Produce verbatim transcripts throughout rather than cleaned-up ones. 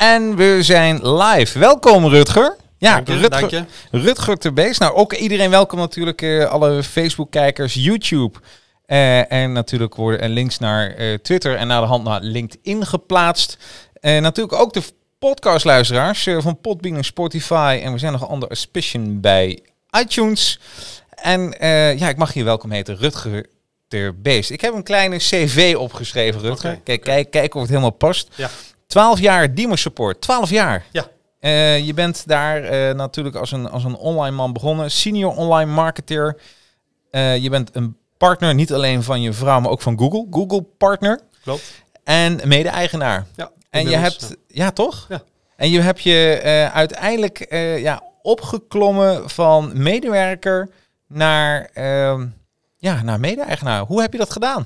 En we zijn live. Welkom Rutger. Ja, dank je, Rutger, dank je. Rutger ter Beest. Nou, ook iedereen welkom natuurlijk. Uh, alle Facebook-kijkers, YouTube. Uh, en natuurlijk worden links naar uh, Twitter en naar de hand naar LinkedIn geplaatst. Uh, natuurlijk ook de podcastluisteraars uh, van Podbean en Spotify. En we zijn nog onder auspiciën bij iTunes. En uh, ja, ik mag je welkom heten, Rutger ter Beest. Ik heb een kleine cv opgeschreven, Rutger. Okay, kijk, okay. kijk, kijk of het helemaal past. Ja. twaalf jaar Dimo Support. twaalf jaar. Ja. Uh, je bent daar uh, natuurlijk als een, als een online man begonnen. Senior online marketeer. Uh, je bent een partner, niet alleen van je vrouw, maar ook van Google. Google partner. Klopt. En mede-eigenaar. Ja. En je hebt, ja, ja toch? Ja. En je hebt je uh, uiteindelijk uh, ja, opgeklommen van medewerker naar, uh, ja, naar mede-eigenaar. Hoe heb je dat gedaan?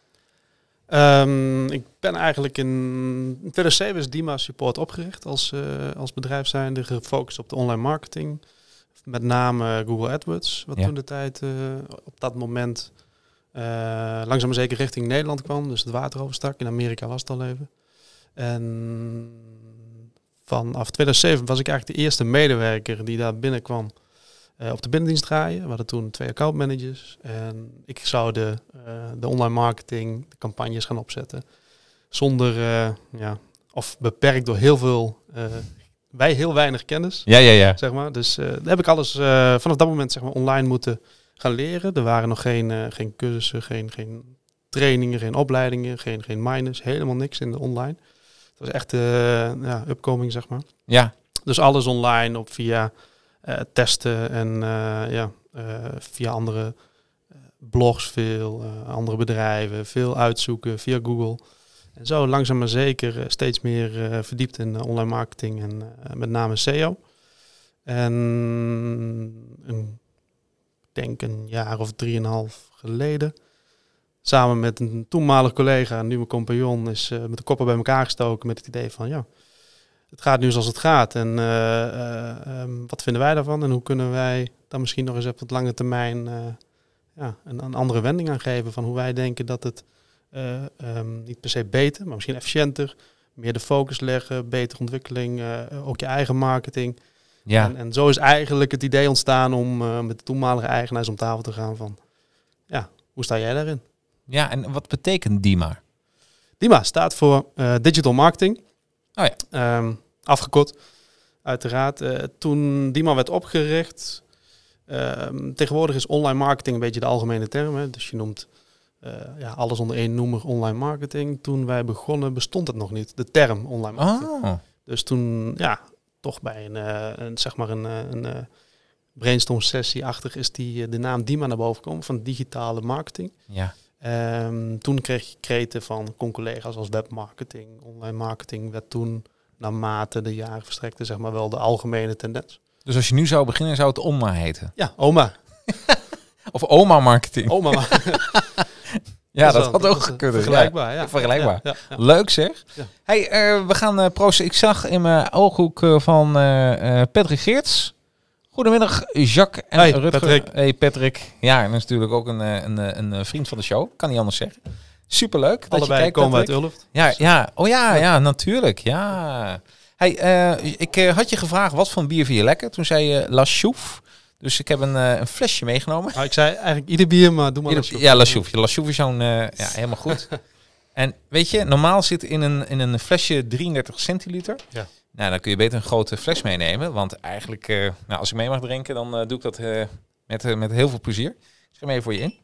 Um, ik ben eigenlijk in tweeduizend zeven is Dima Support opgericht als, uh, als bedrijf zijnde, gefocust op de online marketing. Met name Google AdWords, wat ja. toen de tijd uh, op dat moment uh, langzaam maar zeker richting Nederland kwam. Dus het water overstak. In Amerika was het al even. En vanaf tweeduizend zeven was ik eigenlijk de eerste medewerker die daar binnenkwam uh, op de binnendienst draaien. We hadden toen twee accountmanagers. En ik zou de, uh, de online marketing, de campagnes gaan opzetten. Zonder, uh, ja, of beperkt door heel veel... Uh, wij heel weinig kennis, ja, ja, ja. zeg maar. Dus uh, daar heb ik alles uh, vanaf dat moment zeg maar online moeten gaan leren. Er waren nog geen, uh, geen cursussen, geen, geen trainingen, geen opleidingen, geen, geen minors, helemaal niks in de online. Het was echt uh, ja, upcoming, zeg maar. Ja. Dus alles online op via uh, testen en uh, ja, uh, via andere uh, blogs, veel uh, andere bedrijven, veel uitzoeken via Google. En zo langzaam maar zeker uh, steeds meer uh, verdiept in uh, online marketing en uh, met name S E O. En een, ik denk een jaar of drieënhalf geleden, samen met een toenmalig collega, nu mijn compagnon, is uh, met de koppen bij elkaar gestoken met het idee van ja, het gaat nu zoals het gaat. En uh, uh, um, wat vinden wij daarvan en hoe kunnen wij dan misschien nog eens op wat lange termijn uh, ja, een, een andere wending aan geven van hoe wij denken dat het Uh, um, niet per se beter, maar misschien efficiënter, meer de focus leggen, betere ontwikkeling, uh, ook je eigen marketing. Ja. En, en zo is eigenlijk het idee ontstaan om uh, met de toenmalige eigenaars om tafel te gaan van, ja, hoe sta jij daarin? Ja, en wat betekent Dima? Dima staat voor uh, Digital Marketing. Oh ja. Um, afgekort, uiteraard. Uh, toen Dima werd opgericht, uh, tegenwoordig is online marketing een beetje de algemene term. Hè? Dus je noemt Uh, ja, alles onder één noemer online marketing. Toen wij begonnen bestond het nog niet, de term online marketing. Oh. Dus toen, ja, toch bij een, uh, een zeg maar een, een, een brainstorm sessie-achtig is die de naam Dima naar boven gekomen van digitale marketing. Ja. Um, toen kreeg je kreten van collega's als webmarketing, online marketing werd toen naarmate de jaren verstrekten zeg maar wel de algemene tendens. Dus als je nu zou beginnen zou het Oma heten? Ja, Oma. Of Oma marketing. Oma Ja, dat, dat had ook gekund. Vergelijkbaar, ja. ja. Vergelijkbaar. Ja, ja, ja. Leuk zeg. Ja. Hey, uh, we gaan uh, proosten. Ik zag in mijn ooghoek uh, van uh, uh, Patrick Geerts. Goedemiddag, Jacques en hey, Rutger. Patrick. Hey, Patrick. Ja, en dat is natuurlijk ook een, een, een, een vriend van de show. Kan niet anders zeggen. Superleuk. Allebei dat je kijkt, komen Patrick. uit Ulft. Ja, ja. Oh ja, ja, natuurlijk. Ja. Hey, uh, ik uh, had je gevraagd wat voor bier vind je lekker. Toen zei je La Chouffe. Dus ik heb een, uh, een flesje meegenomen. Nou, ik zei eigenlijk ieder bier, maar doe maar ieder, La Chouffe. Ja, La Chouffe. La Chouffe is zo'n, uh, ja, helemaal goed. En weet je, normaal zit in een, in een flesje drieëndertig centiliter. Ja. Nou, dan kun je beter een grote fles meenemen. Want eigenlijk, uh, nou, als ik mee mag drinken, dan uh, doe ik dat uh, met, uh, met heel veel plezier. Ik schrijf hem even voor je in.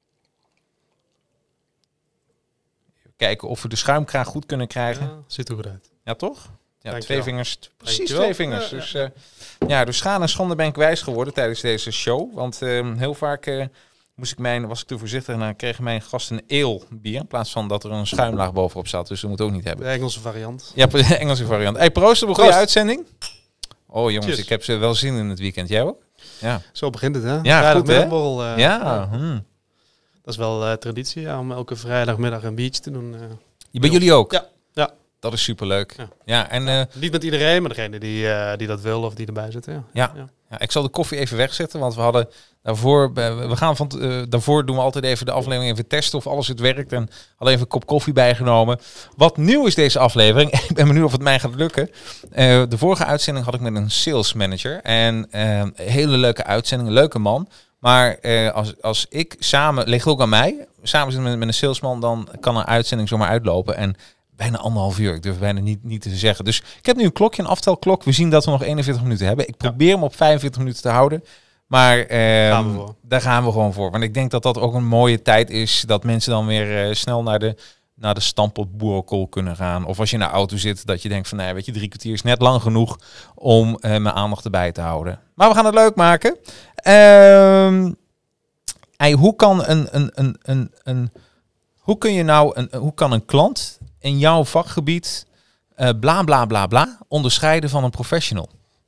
Even kijken of we de schuimkraag goed kunnen krijgen. Ja, ziet er goed uit. Ja, toch? Ja, Dank twee je vingers. Precies Dankjewel. twee vingers. Ja, dus ja. uh, ja, dus schade en schande ben ik wijs geworden tijdens deze show. Want uh, heel vaak uh, moest ik mijn, was ik te voorzichtig en dan kregen mijn gasten een ale bier. In plaats van dat er een schuimlaag bovenop zat. Dus dat moet ook niet hebben. De Engelse variant. Ja, de Engelse variant. Hey, proost op een goede Proost. uitzending. Oh jongens, Cheers. ik heb ze wel zin in het weekend. Jij ook? Ja. Zo begint het, hè? Ja, Vrijdagmiddagborrel. Uh, Ja. Hmm. Dat is wel uh, traditie, ja, om elke vrijdagmiddag een biertje te doen. Uh. Bij jullie ook? Ja. Ja, Dat is superleuk. Ja, ja en uh, niet met iedereen, maar degene die, uh, die dat wil of die erbij zit. Ja. Ja. Ja. ja, ik zal de koffie even wegzetten, want we hadden daarvoor, we gaan van, uh, daarvoor doen we altijd even de aflevering even testen of alles het werkt en hadden even een kop koffie bijgenomen. Wat nieuw is deze aflevering, ik ben benieuwd of het mij gaat lukken. Uh, de vorige uitzending had ik met een sales manager en uh, een hele leuke uitzending, een leuke man. Maar uh, als, als ik samen, ligt ook aan mij, samen zit met, met een salesman, dan kan een uitzending zomaar uitlopen en bijna anderhalf uur. Ik durf bijna niet, niet te zeggen. Dus ik heb nu een klokje, een aftelklok. We zien dat we nog eenenveertig minuten hebben. Ik probeer ja. hem op vijfenveertig minuten te houden. Maar uh, gaan we daar gaan we gewoon voor. Want ik denk dat dat ook een mooie tijd is. Dat mensen dan weer uh, snel naar de, naar de stamppotboerenkool kunnen gaan. Of als je in de auto zit, dat je denkt van, nou, weet je, drie kwartier is net lang genoeg om uh, mijn aandacht erbij te houden. Maar we gaan het leuk maken. Uh, hey, hoe kan een, een, een, een, een, hoe kun je nou, een, hoe kan een klant in jouw vakgebied uh, bla bla bla bla onderscheiden van een professional?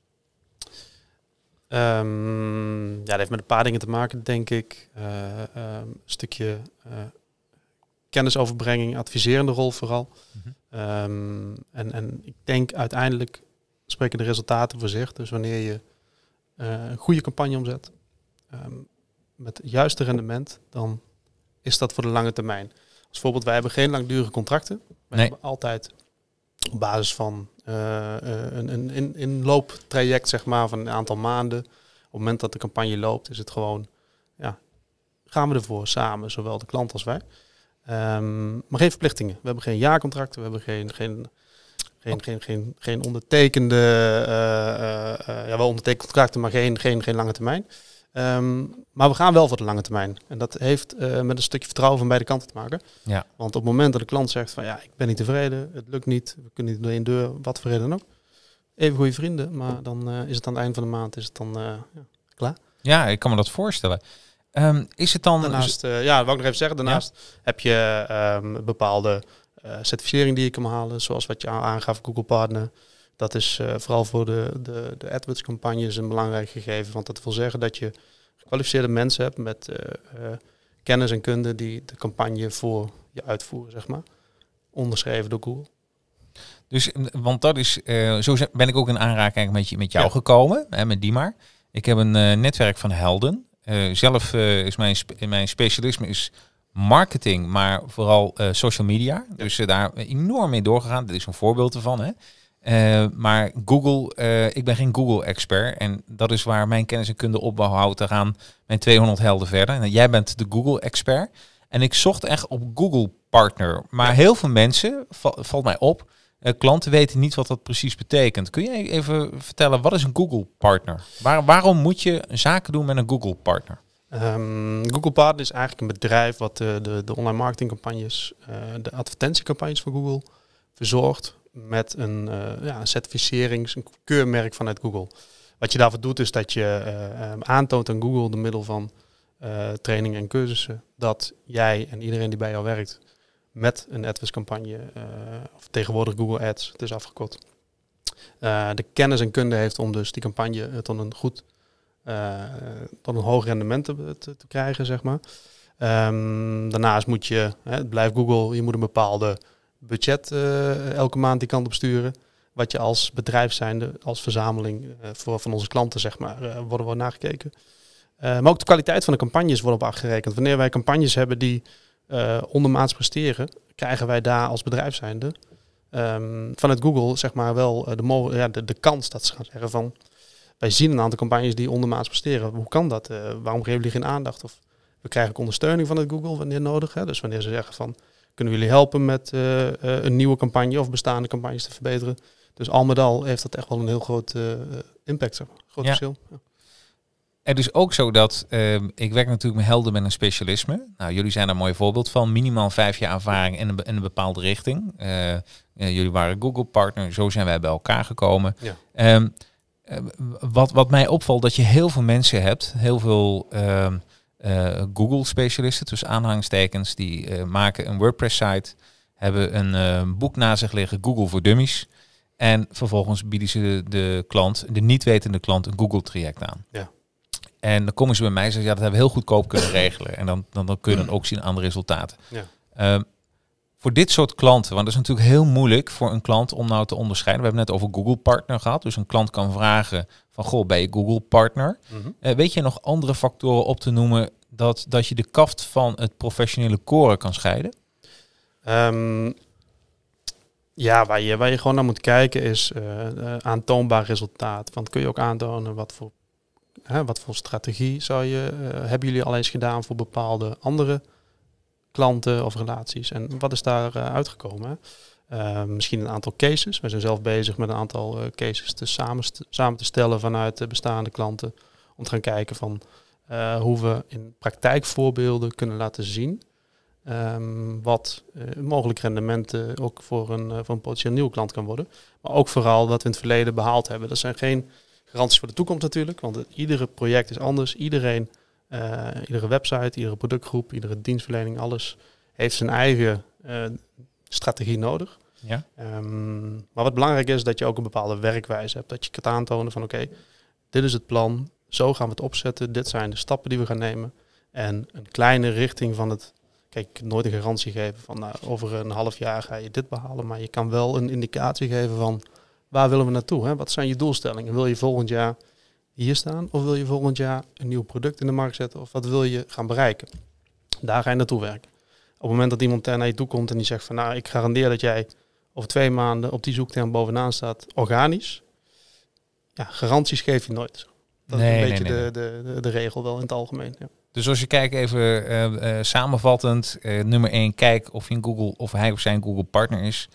Um, ja, dat heeft met een paar dingen te maken, denk ik. Uh, uh, een stukje uh, kennisoverbrenging, adviserende rol vooral. Mm-hmm. Um, en, en ik denk uiteindelijk spreken de resultaten voor zich. Dus wanneer je uh, een goede campagne omzet, um, met het juiste rendement, dan is dat voor de lange termijn. Als voorbeeld, wij hebben geen langdurige contracten. Wij nee. hebben altijd op basis van uh, een, een, een inlooptraject, zeg maar, van een aantal maanden. Op het moment dat de campagne loopt, is het gewoon, ja, gaan we ervoor samen, zowel de klant als wij. Um, maar geen verplichtingen. We hebben geen jaarcontracten, we hebben geen, geen, geen, oh. geen, geen, geen ondertekende, uh, uh, uh, ja, wel ondertekende contracten, maar geen, geen, geen lange termijn. Um, maar we gaan wel voor de lange termijn. En dat heeft uh, met een stukje vertrouwen van beide kanten te maken. Ja. Want op het moment dat de klant zegt van ja, ik ben niet tevreden, het lukt niet, we kunnen niet door één deur, wat voor reden dan ook. Even goede vrienden, maar dan uh, is het aan het eind van de maand is het dan uh, ja, klaar. Ja, ik kan me dat voorstellen. Um, is het dan... Daarnaast, uh, ja, dat wou ik nog even zeggen. Daarnaast ja? heb je um, bepaalde uh, certificering die je kan halen, zoals wat je aangaf, Google Partner. Dat is uh, vooral voor de, de, de AdWords campagnes een belangrijk gegeven. Want dat wil zeggen dat je gekwalificeerde mensen hebt met uh, uh, kennis en kunde die de campagne voor je uitvoeren, zeg maar. Onderschreven door Google. Dus, want dat is, uh, zo ben ik ook in aanraking met, je, met jou ja. gekomen, hè, met Diemar. Ik heb een uh, netwerk van helden. Uh, zelf uh, is mijn, spe- mijn specialisme is marketing, maar vooral uh, social media. Ja. Dus uh, daar enorm mee doorgegaan. Dit is een voorbeeld ervan, hè. Uh, maar Google, uh, ik ben geen Google-expert. En dat is waar mijn kennis en kunde opbouw houdt. Te gaan mijn tweehonderd helden verder. En jij bent de Google-expert. En ik zocht echt op Google-partner. Maar ja. heel veel mensen, val, valt mij op, uh, klanten weten niet wat dat precies betekent. Kun je even vertellen, wat is een Google-partner? Waar, waarom moet je zaken doen met een Google-partner? Um, Google Partner is eigenlijk een bedrijf wat uh, de, de online marketingcampagnes, uh, de advertentiecampagnes van Google verzorgt. Met een, uh, ja, een certificerings, een keurmerk vanuit Google. Wat je daarvoor doet is dat je uh, um, aantoont aan Google door middel van uh, trainingen en cursussen dat jij en iedereen die bij jou werkt met een AdWords campagne, uh, of tegenwoordig Google Ads, het is afgekort, uh, de kennis en kunde heeft om dus die campagne uh, tot een goed, uh, tot een hoog rendement te, te, te krijgen, zeg maar. Um, daarnaast moet je, hè, het blijft Google, je moet een bepaalde budget uh, elke maand die kant op sturen. Wat je als bedrijf zijnde, als verzameling uh, voor, van onze klanten, zeg maar, uh, worden we nagekeken. Uh, maar ook de kwaliteit van de campagnes wordt op afgerekend. Wanneer wij campagnes hebben die uh, ondermaats presteren, krijgen wij daar als bedrijf zijnde um, vanuit Google, zeg maar, wel uh, de, mo- ja, de, de kans dat ze gaan zeggen van, wij zien een aantal campagnes die ondermaats presteren. Hoe kan dat? Uh, waarom geven jullie geen aandacht? Of we krijgen ook ondersteuning vanuit Google wanneer nodig. Hè? Dus wanneer ze zeggen van, kunnen we jullie helpen met uh, uh, een nieuwe campagne of bestaande campagnes te verbeteren? Dus al met al heeft dat echt wel een heel groot uh, impact, zeg maar. Groot ja. verschil. Ja. Het is ook zo dat, uh, ik werk natuurlijk met helden met een specialisme. Nou, jullie zijn er een mooi voorbeeld van. Minimaal vijf jaar ervaring in een, in een bepaalde richting. Uh, uh, jullie waren Google partner, zo zijn wij bij elkaar gekomen. Ja. Um, uh, wat, wat mij opvalt, dat je heel veel mensen hebt, heel veel uh, uh, Google-specialisten, tussen aanhalingstekens, die uh, maken een WordPress-site, hebben een uh, boek na zich liggen, Google voor Dummies. En vervolgens bieden ze de, de klant, de niet wetende klant, een Google-traject aan. Ja. En dan komen ze bij mij en zeggen, ja, dat hebben we heel goedkoop kunnen regelen. En dan, dan, dan kun je dan ook zien aan de resultaten. Ja. Uh, voor dit soort klanten, want dat is natuurlijk heel moeilijk voor een klant om nou te onderscheiden. We hebben het net over Google Partner gehad. Dus een klant kan vragen van, goh, ben je Google Partner? Mm-hmm. Uh, weet je nog andere factoren op te noemen dat, dat je de kaft van het professionele koren kan scheiden? Um, ja, waar je, waar je gewoon naar moet kijken is uh, uh, aantoonbaar resultaat. Want kun je ook aantonen wat voor, hè, wat voor strategie zou je, uh, hebben jullie al eens gedaan voor bepaalde andere klanten of relaties? En wat is daar uh, uitgekomen? Uh, misschien een aantal cases. We zijn zelf bezig met een aantal uh, cases te samen, st- samen te stellen vanuit de bestaande klanten. Om te gaan kijken van uh, hoe we in praktijkvoorbeelden kunnen laten zien Um, wat uh, mogelijk rendementen ook voor een, uh, voor een potentieel nieuwe klant kan worden. Maar ook vooral wat we in het verleden behaald hebben. Dat zijn geen garanties voor de toekomst natuurlijk, want het, iedere project is anders. Iedereen, uh, iedere website, iedere productgroep, iedere dienstverlening, alles heeft zijn eigen uh, strategie nodig. Ja. Um, maar wat belangrijk is, dat je ook een bepaalde werkwijze hebt. Dat je kunt aantonen van oké, okay, dit is het plan, zo gaan we het opzetten, dit zijn de stappen die we gaan nemen. En een kleine richting van het. Kijk, ik kan nooit een garantie geven van nou, over een half jaar ga je dit behalen. Maar je kan wel een indicatie geven van waar willen we naartoe? Hè? Wat zijn je doelstellingen? Wil je volgend jaar hier staan? Of wil je volgend jaar een nieuw product in de markt zetten? Of wat wil je gaan bereiken? Daar ga je naartoe werken. Op het moment dat iemand naar je toe komt en die zegt van nou, ik garandeer dat jij over twee maanden op die zoekterm bovenaan staat, organisch. Ja, garanties geef je nooit. Dat nee, is een beetje nee, nee. De, de, de, de regel wel in het algemeen. Ja. Dus als je kijkt even uh, uh, samenvattend, uh, nummer één, kijk of, je in Google, of hij of zij een Google partner is.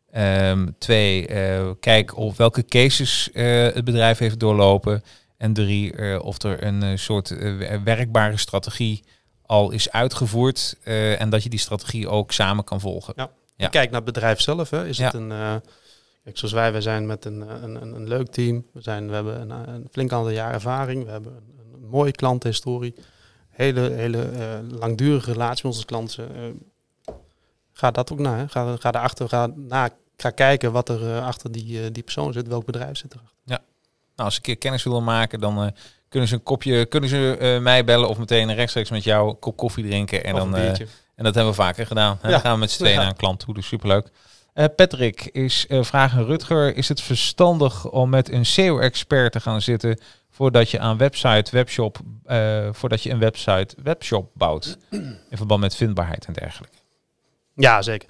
Um, twee, uh, kijk of welke cases uh, het bedrijf heeft doorlopen. En drie, uh, of er een uh, soort uh, werkbare strategie al is uitgevoerd. Uh, en dat je die strategie ook samen kan volgen. Ja. Ja. Kijk naar het bedrijf zelf. Hè. Is ja. het een... Uh, Kijk, zoals wij, wij zijn met een, een, een, een leuk team. We, zijn, we hebben een, een flink aantal jaar ervaring. We hebben een, een mooie klantenhistorie. Hele, hele uh, langdurige relatie met onze klanten. Uh, ga dat ook na. Hè. Ga, ga daarachter, ga, na, ga kijken wat er uh, achter die, uh, die persoon zit. Welk bedrijf zit erachter. Ja. Nou, als ze een keer kennis willen maken, dan uh, kunnen ze een kopje, kunnen ze uh, mij bellen of meteen rechtstreeks met jou een kop koffie drinken. En, dan, uh, en dat hebben we vaker gedaan. Ja. Dan gaan we met z'n tweeën ja. naar een klant toe. Dus superleuk. Uh, Patrick is uh, vraag aan Rutger. Is het verstandig om met een S E O-expert te gaan zitten voordat je aan website, webshop, uh, voordat je een website, webshop bouwt in verband met vindbaarheid en dergelijke? Ja, zeker.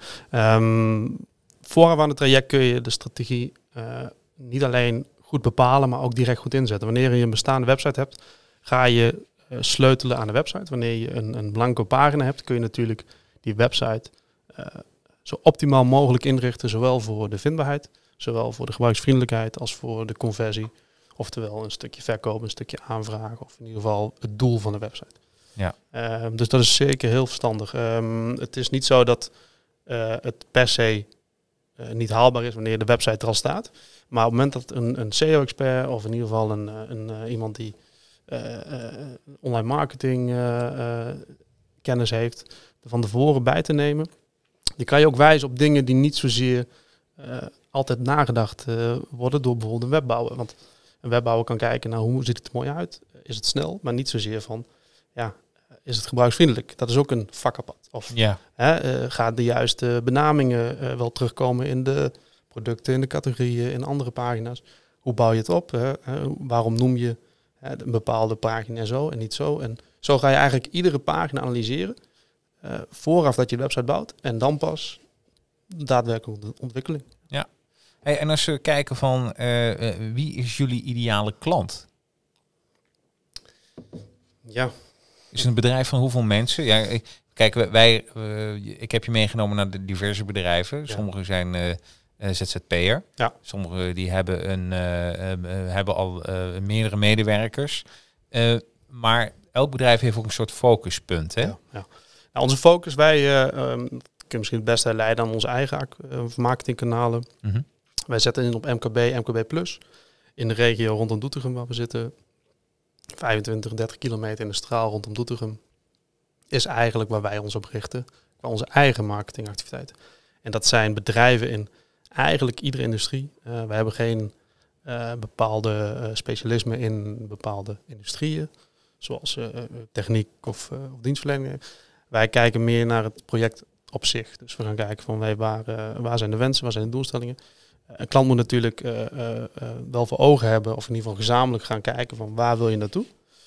Um, vooraf aan het traject kun je de strategie uh, niet alleen goed bepalen, maar ook direct goed inzetten. Wanneer je een bestaande website hebt, ga je uh, sleutelen aan de website. Wanneer je een, een blanco pagina hebt, kun je natuurlijk die website uh, zo optimaal mogelijk inrichten, zowel voor de vindbaarheid, zowel voor de gebruiksvriendelijkheid als voor de conversie. Oftewel een stukje verkoop, een stukje aanvraag of in ieder geval het doel van de website. Ja. Uh, dus dat is zeker heel verstandig. Um, het is niet zo dat uh, het per se uh, niet haalbaar is wanneer de website er al staat. Maar op het moment dat een, een S E O-expert of in ieder geval een, een, uh, iemand die uh, uh, online marketing uh, uh, kennis heeft, er van tevoren bij te nemen. Die kan je ook wijzen op dingen die niet zozeer uh, altijd nagedacht uh, worden door bijvoorbeeld een webbouwer. Want een webbouwer kan kijken naar hoe ziet het er mooi uit, is het snel, maar niet zozeer van, ja, is het gebruiksvriendelijk? Dat is ook een vakapart. Of ja. hè, uh, gaat de juiste benamingen uh, wel terugkomen in de producten, in de categorieën, in andere pagina's? Hoe bouw je het op? Hè? Uh, waarom noem je uh, een bepaalde pagina zo en niet zo? En zo ga je eigenlijk iedere pagina analyseren. Uh, vooraf dat je de website bouwt en dan pas daadwerkelijk de ontwikkeling. Ja. Hey, en als we kijken van uh, uh, wie is jullie ideale klant? Ja. Is het een bedrijf van hoeveel mensen? Ja, kijk, wij, uh, ik heb je meegenomen naar de diverse bedrijven. Ja. Sommige zijn uh, Z Z P'er. Ja. Sommige die hebben, een, uh, uh, hebben al uh, meerdere medewerkers. Uh, maar elk bedrijf heeft ook een soort focuspunt. Hè? Ja, ja. Nou, onze focus, wij uh, um, kunnen misschien het beste leiden aan onze eigen uh, marketingkanalen. Mm-hmm. Wij zetten in op M K B, M K B plus. In de regio rondom Doetinchem, waar we zitten, vijfentwintig, dertig kilometer in de straal rondom Doetinchem, is eigenlijk waar wij ons op richten, qua onze eigen marketingactiviteiten. En dat zijn bedrijven in eigenlijk iedere industrie. Uh, wij hebben geen uh, bepaalde uh, specialisme in bepaalde industrieën, zoals uh, techniek of, uh, of dienstverlening. Wij kijken meer naar het project op zich. Dus we gaan kijken van hey, waar, uh, waar zijn de wensen, waar zijn de doelstellingen. Uh, een klant moet natuurlijk uh, uh, uh, wel voor ogen hebben, of in ieder geval gezamenlijk gaan kijken van waar wil je naartoe.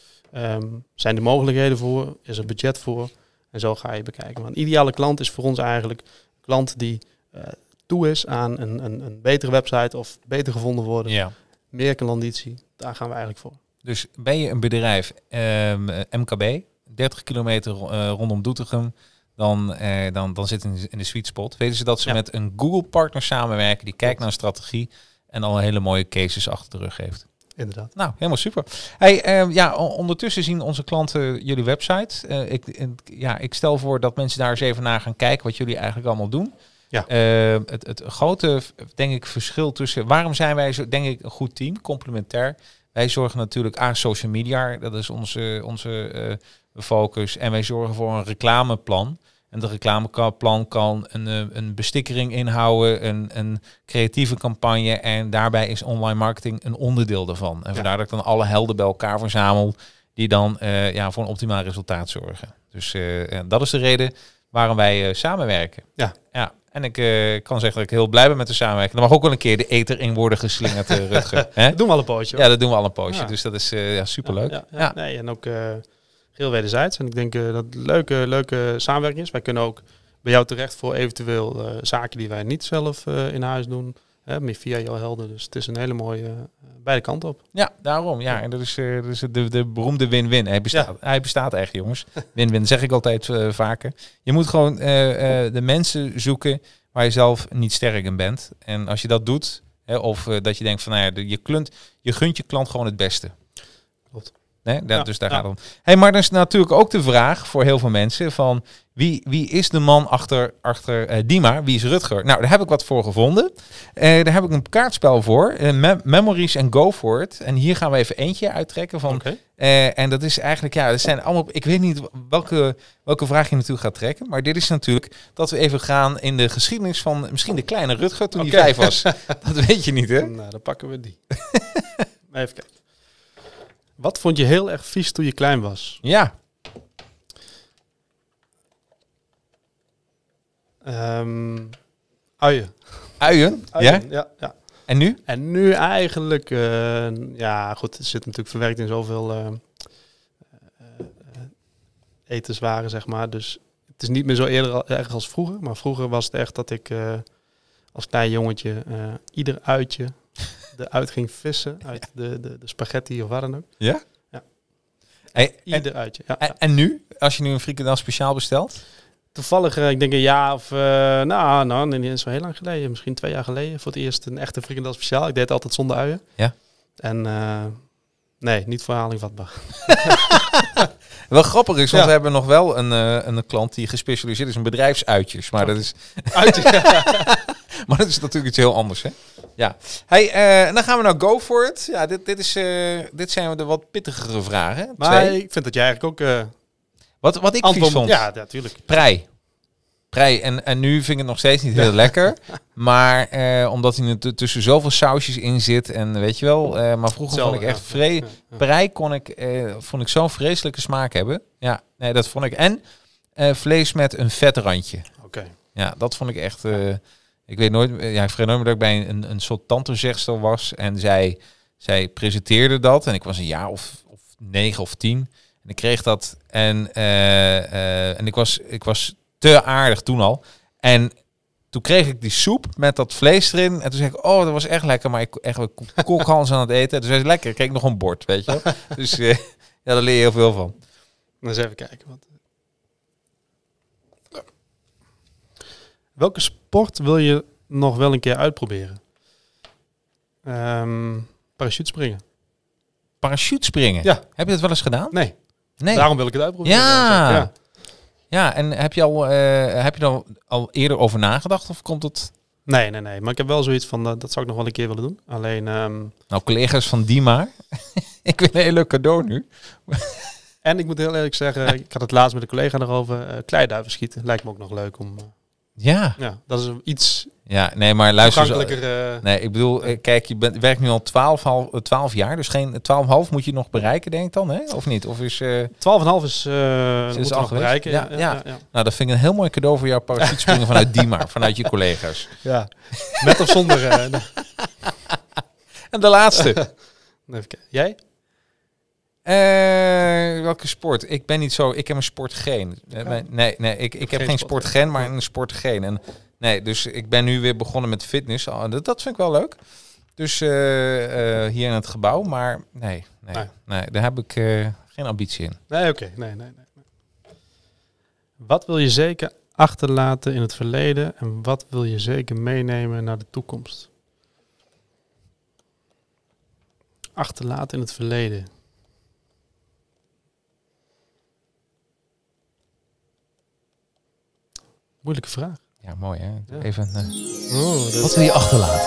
Um, zijn er mogelijkheden voor? Is er budget voor? En zo ga je bekijken. Maar een ideale klant is voor ons eigenlijk een klant die uh, toe is aan een, een, een betere website of beter gevonden worden. Ja. Meer klanditie. Daar gaan we eigenlijk voor. Dus ben je een bedrijf, um, M K B, dertig kilometer uh, rondom Doetinchem, dan, uh, dan, dan zit het in, in de sweet spot. Weten ze dat ze ja. met een Google-partner samenwerken die kijkt naar een strategie en al hele mooie cases achter de rug heeft. Inderdaad. Nou, helemaal super. Hey, uh, ja, ondertussen zien onze klanten jullie website. Uh, ik, ik, ja, ik stel voor dat mensen daar eens even naar gaan kijken wat jullie eigenlijk allemaal doen. Ja. Uh, het, het grote, denk ik, verschil tussen... Waarom zijn wij, zo, denk ik, een goed team, complementair? Wij zorgen natuurlijk aan social media. Dat is onze, onze uh, focus. En wij zorgen voor een reclameplan. En dat reclameplan kan een, een bestikkering inhouden, een, een creatieve campagne. En daarbij is online marketing een onderdeel daarvan. En vandaar ja. dat ik dan alle helden bij elkaar verzamel die dan uh, ja, voor een optimaal resultaat zorgen. Dus uh, dat is de reden waarom wij uh, samenwerken. Ja. Ja. En ik uh, kan zeggen dat ik heel blij ben met de samenwerking. Er mag ook wel een keer de eter in worden geslingerd, uh, Rutger. Dat doen we al een poosje. Ja, dat doen we al een poosje. Ja. Dus dat is uh, ja, superleuk. Ja, ja, ja. Ja. Nee, en ook... Uh, heel wederzijds. En ik denk uh, dat het leuke, leuke samenwerking is. Wij kunnen ook bij jou terecht voor eventueel uh, zaken die wij niet zelf uh, in huis doen. Hè, meer via jouw helden. Dus het is een hele mooie uh, beide kanten op. Ja, daarom. Ja, en dat is, uh, dat is de, de beroemde win-win. Hij bestaat, ja. hij bestaat echt, jongens. Win-win, zeg ik altijd uh, vaker. Je moet gewoon uh, uh, de mensen zoeken waar je zelf niet sterk in bent. En als je dat doet, hè, of uh, dat je denkt van, nou ja, de, je, klunt, je gunt je klant gewoon het beste. Klopt. Nee, dat, ja, dus daar ja. gaat het om. Hey, maar dan is natuurlijk ook de vraag voor heel veel mensen van wie, wie is de man achter, achter uh, Dima? Wie is Rutger? Nou, daar heb ik wat voor gevonden. Uh, daar heb ik een kaartspel voor. Uh, Mem- Memories and Go For It. En hier gaan we even eentje uittrekken van. Okay. Uh, en dat is eigenlijk, ja, dat zijn allemaal. Ik weet niet welke, welke vraag je natuurlijk gaat trekken. Maar dit is natuurlijk dat we even gaan in de geschiedenis van misschien de kleine Rutger toen okay. hij vijf was. Dat weet je niet, hè? Nou, dan pakken we die. Even kijken. Wat vond je heel erg vies toen je klein was? Ja. Um, uien. Uien? Uien? Ja? Ja, ja. En nu? En nu eigenlijk, uh, ja goed, het zit natuurlijk verwerkt in zoveel uh, uh, uh, etenswaren, zeg maar. Dus het is niet meer zo eerder erg als vroeger. Maar vroeger was het echt dat ik uh, als klein jongetje uh, ieder uitje eruit ging vissen uit de, de, de spaghetti of waar dan ook. Ja? Ja. Hey, ieder en, uitje. Ja, en, ja. en nu? Als je nu een frikandel speciaal bestelt? Toevallig, uh, ik denk een jaar of... Uh, nou, nou, nee, niet eens zo heel lang geleden. Misschien twee jaar geleden. Voor het eerst een echte frikandel speciaal. Ik deed het altijd zonder uien. Ja. En uh, nee, niet voor herhaling vatbaar. Wel grappig is, want ja. we hebben nog wel een, uh, een klant die gespecialiseerd is in bedrijfsuitjes. Maar dat is... Uitjes. Maar dat is natuurlijk iets heel anders, hè? Ja. Hey, uh, dan gaan we nou go for it. Ja, dit, dit, is, uh, dit zijn de wat pittigere vragen. Maar Twee. ik vind dat jij eigenlijk ook... Uh, wat, wat ik antwoord, vies vond? Ja, natuurlijk. Prei. Prei. En, en nu vind ik het nog steeds niet heel lekker. Maar uh, omdat hij er tussen zoveel sausjes in zit. En weet je wel. Uh, maar vroeger Zelf, vond ik echt ja. vre- Ja, ja. Prei kon ik, uh, vond ik zo'n vreselijke smaak hebben. Ja, nee, dat vond ik. En uh, vlees met een vetrandje. Oké. Okay. Ja, dat vond ik echt... Uh, ik weet nooit... Ja, ik vergeet nooit meer dat ik bij een, een soort tantezegster was. En zij, zij presenteerde dat. En ik was een jaar of, of negen of tien. En ik kreeg dat. En, uh, uh, en ik, was, ik was te aardig toen al. En toen kreeg ik die soep met dat vlees erin. En toen zei ik, oh, dat was echt lekker. Maar ik echt kokhals aan het eten. Dus hij is lekker. Ik kreeg nog een bord, weet je wel. Dus uh, ja, daar leer je heel veel van. Eens even kijken. Wat... Welke sport wil je nog wel een keer uitproberen? Um, parachutespringen. Parachutespringen? Ja. Heb je dat wel eens gedaan? Nee. Nee. Daarom wil ik het uitproberen. Ja. Ja. Ja, en heb je al, uh, heb je er al, al eerder over nagedacht of komt het? Nee, nee, nee. Maar ik heb wel zoiets van, uh, dat zou ik nog wel een keer willen doen. Alleen... Um... Nou, collega's van Dima, ik wil een heel leuk cadeau nu. En ik moet heel eerlijk zeggen, ik had het laatst met een collega erover, uh, kleiduiven schieten. Lijkt me ook nog leuk om... Uh... Ja. Ja, dat is iets Ja, nee, maar luister. Toegankelijker, uh, nee, ik bedoel, uh, kijk, je bent, werkt nu al twaalf jaar, dus geen twaalf komma vijf moet je nog bereiken, denk ik dan, hè? Of niet? Of is uh, twaalf komma vijf is, uh, is, is al nog bereiken. Ja, ja, ja. Ja, ja. Nou, dat vind ik een heel mooi cadeau voor jouw parachutespringen vanuit Diemar, vanuit je collega's. Ja, met of zonder. Uh, en de laatste. Even kijken. Jij? Uh, welke sport? Ik ben niet zo. Ik heb een sportgeen. Ja. Nee, nee, ik, ik heb geen sportgen, maar een sportgen. En nee, dus ik ben nu weer begonnen met fitness. Oh, dat, dat vind ik wel leuk. Dus uh, uh, hier in het gebouw, maar nee, nee, nee. nee daar heb ik uh, geen ambitie in. Nee, oké, okay. nee, nee, nee. Wat wil je zeker achterlaten in het verleden en wat wil je zeker meenemen naar de toekomst? Achterlaten in het verleden. Moeilijke vraag. Ja, mooi hè. Ja. Even. Uh, oh, dat... Wat wil je achterlaten?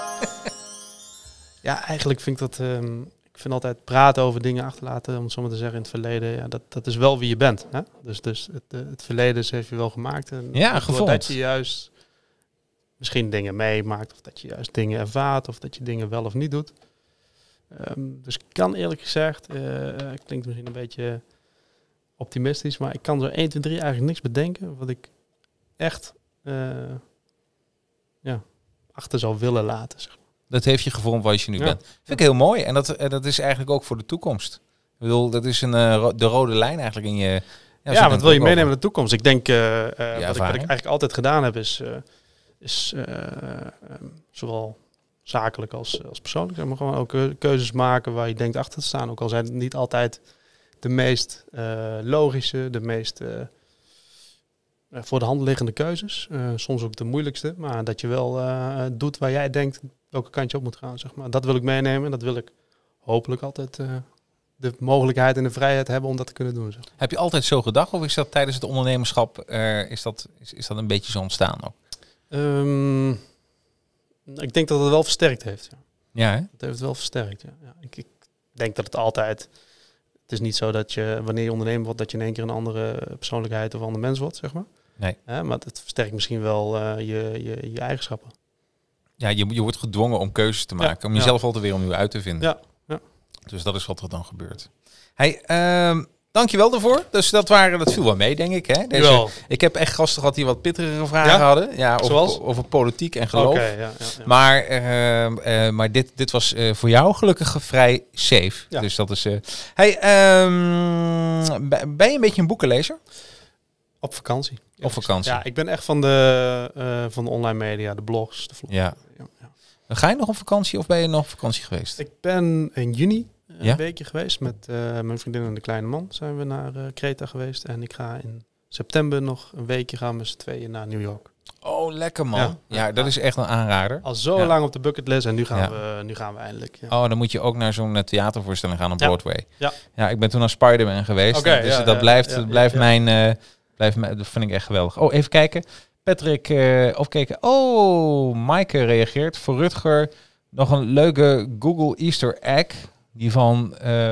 Ja, eigenlijk vind ik dat. Um, ik vind altijd praten over dingen achterlaten, om het zo maar te zeggen, in het verleden. Ja, dat, dat is wel wie je bent. Hè? Dus, dus het, uh, het verleden heeft je wel gemaakt. En ja, gevoeld. Dat je juist misschien dingen meemaakt, of dat je juist dingen ervaart, of dat je dingen wel of niet doet. Um, dus ik kan eerlijk gezegd, uh, klinkt misschien een beetje optimistisch, maar ik kan zo één, twee, drie eigenlijk niks bedenken wat ik echt uh, ja, achter zou willen laten. Zeg maar. Dat heeft je gevormd waar je nu ja. bent. Vind ik heel mooi. En dat, uh, dat is eigenlijk ook voor de toekomst. Ik bedoel, dat is een, uh, ro- de rode lijn eigenlijk in je... Ja, ja wat wil je meenemen in de toekomst? Ik denk, uh, uh, wat, ik, wat ik eigenlijk altijd gedaan heb, is, uh, is uh, um, zowel zakelijk als, als persoonlijk, zeg maar, gewoon ook keuzes maken waar je denkt achter te staan. Ook al zijn het niet altijd de meest uh, logische, de meest... Uh, voor de hand liggende keuzes. Uh, soms ook de moeilijkste. Maar dat je wel uh, doet waar jij denkt welke kant je op moet gaan. Zeg maar. Dat wil ik meenemen. Dat wil ik hopelijk altijd uh, de mogelijkheid en de vrijheid hebben om dat te kunnen doen. Zeg. Heb je altijd zo gedacht? Of is dat tijdens het ondernemerschap uh, is, dat, is, is dat een beetje zo ontstaan ook? Um, ik denk dat het wel versterkt heeft. Ja, ja hè? Het heeft het wel versterkt. Ja. Ja, ik, ik denk dat het altijd... Het is niet zo dat je, wanneer je ondernemer wordt, dat je in één keer een andere persoonlijkheid of een ander mens wordt, zeg maar. Nee. Ja, maar het versterkt misschien wel uh, je, je, je eigenschappen. Ja, je, je wordt gedwongen om keuzes te maken. Ja, om jezelf ja. altijd weer opnieuw uit te vinden. Ja, ja. Dus dat is wat er dan gebeurt. Hey, um, dankjewel daarvoor. Dus dat, waren, dat viel wel mee, denk ik. Hè? Deze, ik heb echt gasten gehad die wat pittigere vragen ja? hadden. Ja, over, over politiek en geloof. Okay, ja, ja, ja. Maar, uh, uh, maar dit, dit was uh, voor jou gelukkig vrij safe. Ja. Dus dat is... Uh, hey, um, ben je een beetje een boekenlezer? Op vakantie. Op vakantie. Ja, ik ben echt van de, uh, van de online media, de blogs. De vlogs. Ja. Ja, ja. Ga je nog op vakantie of ben je nog op vakantie geweest? Ik ben in juni een ja? weekje geweest met uh, mijn vriendin en de kleine man. Zijn we naar uh, Kreta geweest. En ik ga in september nog een weekje gaan met z'n tweeën naar New York. Oh, lekker man. Ja, ja dat is echt een aanrader. Al zo ja. lang op de bucketlist en nu gaan, ja. we, nu gaan we eindelijk. Ja. Oh, dan moet je ook naar zo'n theatervoorstelling gaan op ja. Broadway. Ja. ja, ik ben toen naar Spider-Man geweest. Okay, dus ja, dat ja, blijft, ja, ja, blijft ja. mijn... Uh, blijft mijn dat vind ik echt geweldig. Oh, even kijken. Patrick, uh, of kijken. Oh, Maaike reageert. Voor Rutger nog een leuke Google Easter egg. Die van... Uh,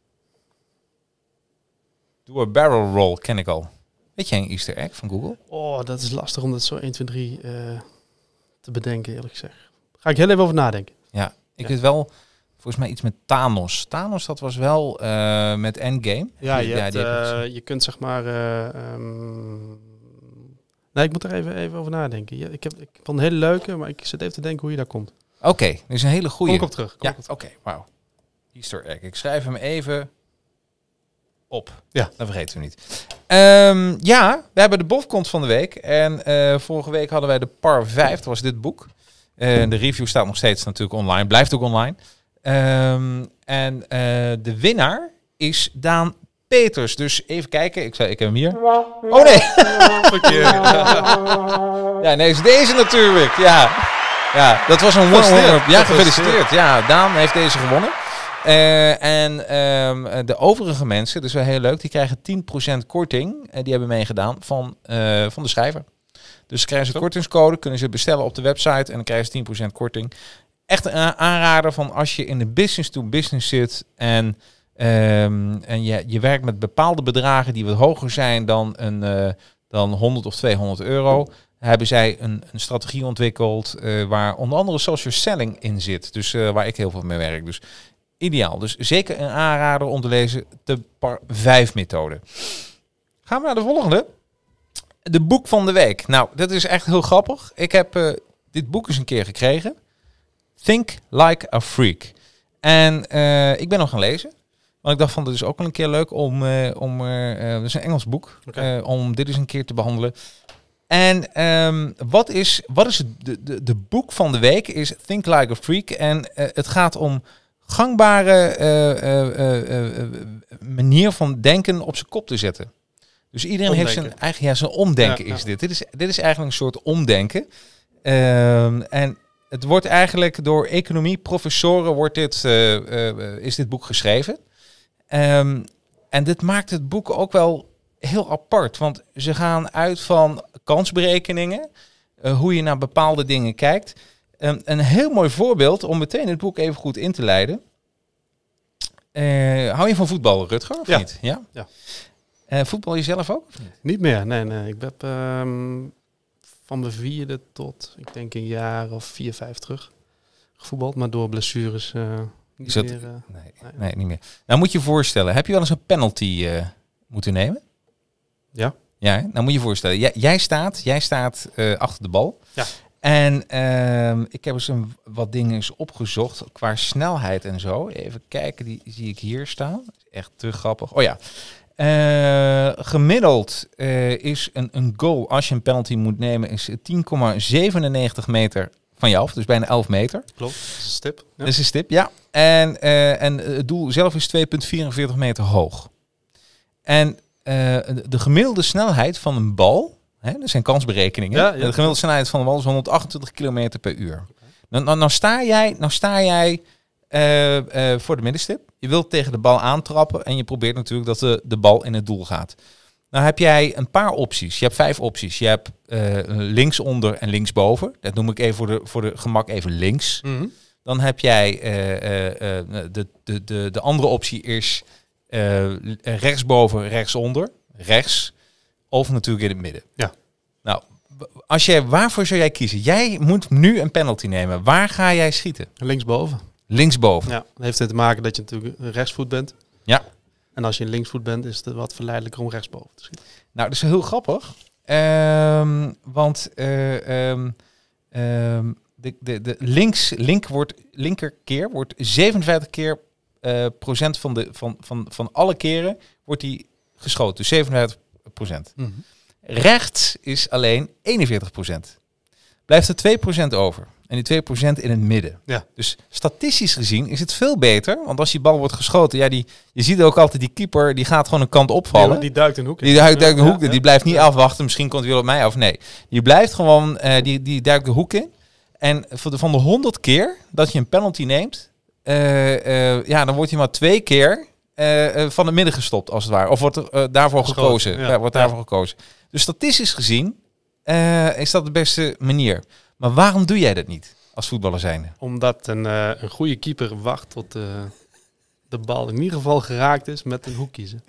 Doe een barrel roll, ken ik al. Weet jij een Easter egg van Google? Oh, dat is lastig om dat zo één, twee, drie uh, te bedenken, eerlijk gezegd. Ga ik heel even over nadenken. Ja, ik ja. weet wel... Volgens mij iets met Thanos. Thanos, dat was wel uh, met Endgame. Ja, je, ja, hebt, uh, je kunt zeg maar... Uh, um... Nee, ik moet er even, even over nadenken. Ja, ik, heb, ik vond een hele leuke, maar ik zit even te denken hoe je daar komt. Oké, okay, dat is een hele goede. Kom ik op terug. Kom ja, oké, okay, wauw. Easter egg. Ik schrijf hem even op. Ja. Dat vergeten we niet. Um, ja, we hebben de bofkont van de week. En uh, vorige week hadden wij de par vijf. Dat was dit boek. Uh, de review staat nog steeds natuurlijk online. Blijft ook online. Um, en uh, de winnaar is Daan Peters. Dus even kijken. Ik, zei, ik heb hem hier. Oh nee. Ja, nee, is deze natuurlijk. Ja, ja dat was een one-on-one. Ja, gefeliciteerd. Ja, Daan heeft deze gewonnen. Uh, en um, de overige mensen, dus wel heel leuk, die krijgen tien procent korting. Uh, die hebben meegedaan van, uh, van de schrijver. Dus krijgen ze een kortingscode, kunnen ze bestellen op de website en dan krijgen ze tien procent korting. Echt een aanrader van als je in de business-to-business zit en, um, en je, je werkt met bepaalde bedragen die wat hoger zijn dan, een, uh, dan honderd of tweehonderd euro. hebben zij een, een strategie ontwikkeld uh, waar onder andere social selling in zit. Dus uh, waar ik heel veel mee werk. Dus ideaal. Dus zeker een aanrader om te lezen de par vijf methode. Gaan we naar de volgende. De boek van de week. Nou, dat is echt heel grappig. Ik heb uh, dit boek eens een keer gekregen. Think Like a Freak. En uh, ik ben nog gaan lezen. Want ik dacht van, dit is ook wel een keer leuk om... Uh, om uh, uh, dat is een Engels boek. Okay. Uh, om dit eens een keer te behandelen. En um, wat is, wat is de, de, de boek van de week? Is Think Like a Freak. En uh, het gaat om gangbare uh, uh, uh, uh, manier van denken op zijn kop te zetten. Dus iedereen omdenken. heeft zijn eigen... Ja, zijn omdenken ja, is ja. dit. Dit is, dit is eigenlijk een soort omdenken. Um, en het wordt eigenlijk door economieprofessoren wordt dit, uh, uh, is dit boek geschreven. Um, en dit maakt het boek ook wel heel apart. Want ze gaan uit van kansberekeningen. Uh, hoe je naar bepaalde dingen kijkt. Um, een heel mooi voorbeeld om meteen het boek even goed in te leiden. Uh, hou je van voetbal, Rutger, of ja. niet? Ja. ja. Uh, voetbal je zelf ook? Niet meer, nee, nee. Ik heb um, van mijn vierde tot, ik denk een jaar of vier, vijf terug gevoetbald. Maar door blessures uh, niet Is dat, meer. Uh, nee, nee. nee, niet meer. Nou moet je je voorstellen, heb je wel eens een penalty uh, moeten nemen? Ja. Ja, nou moet je je voorstellen. Jij, jij staat, jij staat uh, achter de bal. Ja. En uh, ik heb eens een, wat dingen eens opgezocht qua snelheid en zo. Even kijken, die zie ik hier staan. Echt te grappig. Oh ja. Uh, gemiddeld uh, is een, een goal, als je een penalty moet nemen, is tien komma zevenennegentig meter van je af. Dus bijna elf meter. Klopt, dat is een stip. Ja. Dat is een stip, ja. En, uh, en het doel zelf is twee komma vierenveertig meter hoog. En uh, de gemiddelde snelheid van een bal, hè, dat zijn kansberekeningen. Ja, ja. De gemiddelde snelheid van de bal is honderdachtentwintig kilometer per uur. Okay. Nou, nou, nou sta jij, nou sta jij uh, uh, voor de middenstip. Je wilt tegen de bal aantrappen en je probeert natuurlijk dat de, de bal in het doel gaat. Nou heb jij een paar opties. Je hebt vijf opties. Je hebt uh, linksonder en linksboven. Dat noem ik even voor de, voor de gemak even links. Mm-hmm. Dan heb jij uh, uh, uh, de, de, de, de andere optie is uh, rechtsboven, rechtsonder, rechts of natuurlijk in het midden. Ja. Nou, als jij, waarvoor zou jij kiezen? Jij moet nu een penalty nemen. Waar ga jij schieten? Linksboven. Linksboven. Ja, dat heeft het te maken dat je natuurlijk rechtsvoet bent. Ja. En als je een linksvoet bent, is het wat verleidelijker om rechtsboven te schieten. Nou, dat is heel grappig. Um, want uh, um, um, de, de, de links, link wordt, linkerkeer wordt zevenenvijftig keer uh, procent van, de, van, van, van alle keren wordt die geschoten. Dus zevenenvijftig procent. Mm-hmm. Rechts is alleen eenenveertig procent. Blijft er twee procent over. En die twee procent in het midden. Ja. Dus statistisch gezien is het veel beter. Want als die bal wordt geschoten, ja, die, je ziet ook altijd die keeper, die gaat gewoon een kant opvallen. Die, die duikt een hoek in. Die duikt, duikt een ja, hoek in. Ja, die blijft niet ja. afwachten. Misschien komt hij wel op mij af. Nee, die blijft gewoon, uh, die, die duikt de hoek in. En van de, van de honderd keer dat je een penalty neemt, uh, uh, ja, dan wordt hij maar twee keer uh, uh, van het midden gestopt, als het ware. Of wordt er uh, daarvoor Geschoten, gekozen. Ja. Ja, wordt daarvoor ja. gekozen. Dus statistisch gezien uh, is dat de beste manier. Maar waarom doe jij dat niet? Als voetballer zijnde. Omdat een, uh, een goede keeper wacht tot uh, de bal in ieder geval geraakt is met een hoek kiezen.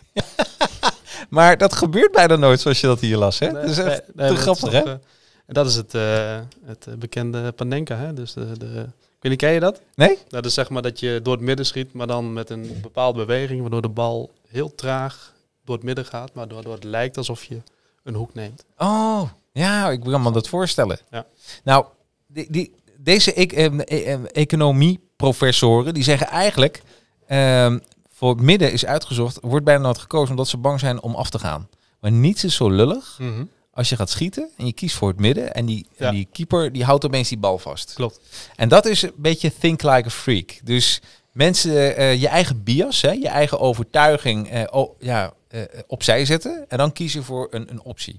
Maar dat gebeurt bijna nooit zoals je dat hier las, hè? Nee, dat is echt nee, te grappig, hè? Uh, dat is het, uh, het bekende Panenka, hè? Dus de, de, ik weet niet, ken je dat? Nee? Dat is zeg maar dat je door het midden schiet, maar dan met een bepaalde beweging, waardoor de bal heel traag door het midden gaat, maar waardoor het lijkt alsof je een hoek neemt. Oh, ja, ik kan me dat voorstellen. Ja. Nou, die... die Deze e- e- economieprofessoren die zeggen eigenlijk, um, voor het midden is uitgezocht, wordt bijna nooit gekozen omdat ze bang zijn om af te gaan. Maar niets is zo lullig mm-hmm. als je gaat schieten en je kiest voor het midden en die, ja. en die keeper die houdt opeens die bal vast. Klopt. En dat is een beetje think like a freak. Dus mensen uh, je eigen bias, hè, je eigen overtuiging uh, oh, ja, uh, opzij zetten en dan kiezen voor een, een optie.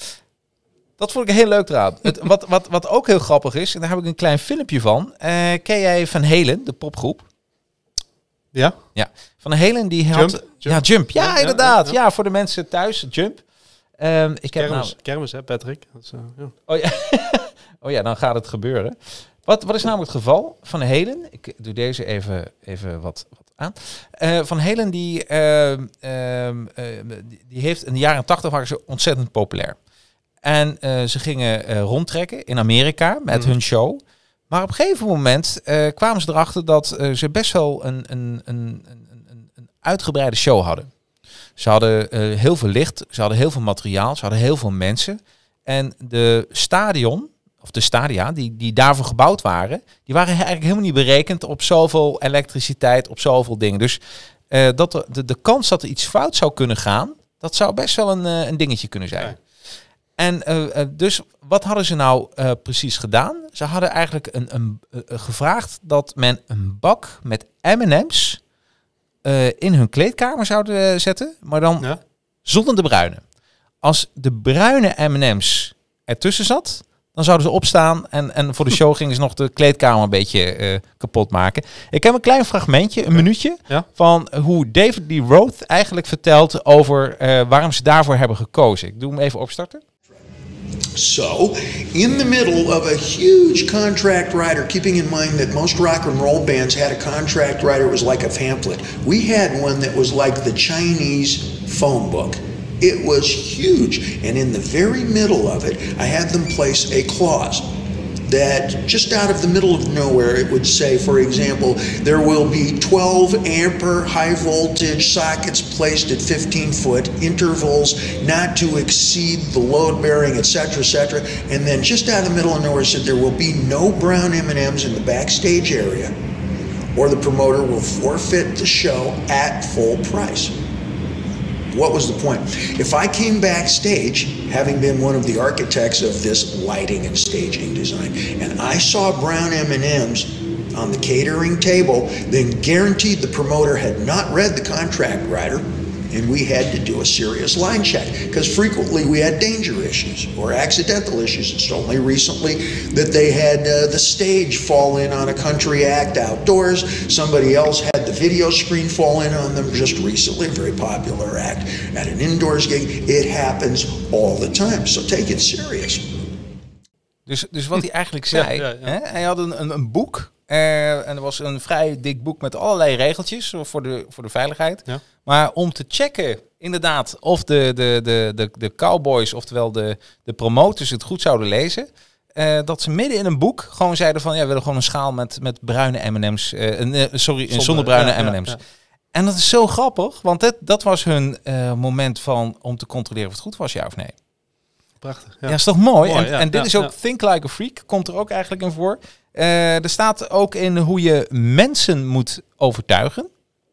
Dat vond ik heel leuk eraan. Het, wat, wat, wat ook heel grappig is, en daar heb ik een klein filmpje van. Uh, ken jij Van Halen, de popgroep? Ja. Ja. Van Halen die had... Jump. Jump. Ja, Jump. Ja, ja inderdaad. Ja, ja, ja. ja, voor de mensen thuis, Jump. Um, ik heb kermis, nou... kermis, hè, Patrick? Dat is, uh, ja. Oh, ja. oh ja, dan gaat het gebeuren. Wat, wat is namelijk het geval? Van Halen, ik doe deze even, even wat, wat aan. Uh, Van Halen die, uh, uh, uh, die heeft in de jaren tachtig waren ze ontzettend populair. En uh, ze gingen uh, rondtrekken in Amerika met mm. hun show. Maar op een gegeven moment uh, kwamen ze erachter dat uh, ze best wel een, een, een, een, een uitgebreide show hadden. Ze hadden uh, heel veel licht, ze hadden heel veel materiaal, ze hadden heel veel mensen. En de stadion, of de stadia, die, die daarvoor gebouwd waren, die waren eigenlijk helemaal niet berekend op zoveel elektriciteit, op zoveel dingen. Dus uh, dat de, de, de kans dat er iets fout zou kunnen gaan, dat zou best wel een, uh, een dingetje kunnen zijn. Ja. En uh, uh, dus wat hadden ze nou uh, precies gedaan? Ze hadden eigenlijk een, een, uh, gevraagd dat men een bak met M en M's uh, in hun kleedkamer zouden uh, zetten, maar dan ja. zonder de bruine. Als de bruine M en M's ertussen zat, dan zouden ze opstaan en, en voor de show gingen ze nog de kleedkamer een beetje uh, kapot maken. Ik heb een klein fragmentje, een minuutje, ja? van hoe David Lee Roth eigenlijk vertelt over uh, waarom ze daarvoor hebben gekozen. Ik doe hem even opstarten. So, in the middle of a huge contract writer, keeping in mind that most rock and roll bands had a contract writer, it was like a pamphlet. We had one that was like the Chinese phone book. It was huge, and in the very middle of it, I had them place a clause that just out of the middle of nowhere, it would say, for example, there will be twelve ampere high voltage sockets placed at fifteen foot intervals, not to exceed the load bearing, et cetera, et cetera. And then just out of the middle of nowhere said there will be no brown M and M's in the backstage area, or the promoter will forfeit the show at full price. What was the point? If I came backstage, having been one of the architects of this lighting and staging design, and I saw brown M and M's on the catering table, then guaranteed the promoter had not read the contract writer, and we had to do a serious line check, because frequently we had danger issues or accidental issues. It's only recently that they had uh, the stage fall in on a country act outdoors. Somebody else had the video screen fall in on them just recently, a very popular act at an indoors gig. It happens all the time, so take it serious. Dus, dus wat hij eigenlijk zei, ja, ja, ja. Hè? Hij had een, een, een boek. Uh, en er was een vrij dik boek met allerlei regeltjes voor de, voor de veiligheid. Ja. Maar om te checken, inderdaad, of de, de, de, de, de cowboys, oftewel de, de promoters het goed zouden lezen. Uh, dat ze midden in een boek gewoon zeiden van, ja, we willen gewoon een schaal met, met bruine M en M's. Uh, uh, sorry, zonder, zonder bruine ja, M en M's. Ja, ja. En dat is zo grappig, want dat, dat was hun uh, moment van om te controleren of het goed was, ja of nee. Prachtig. Ja, ja is toch mooi? mooi en, ja, en dit ja, is ook ja. Think Like a Freak, komt er ook eigenlijk in voor. Uh, er staat ook in hoe je mensen moet overtuigen.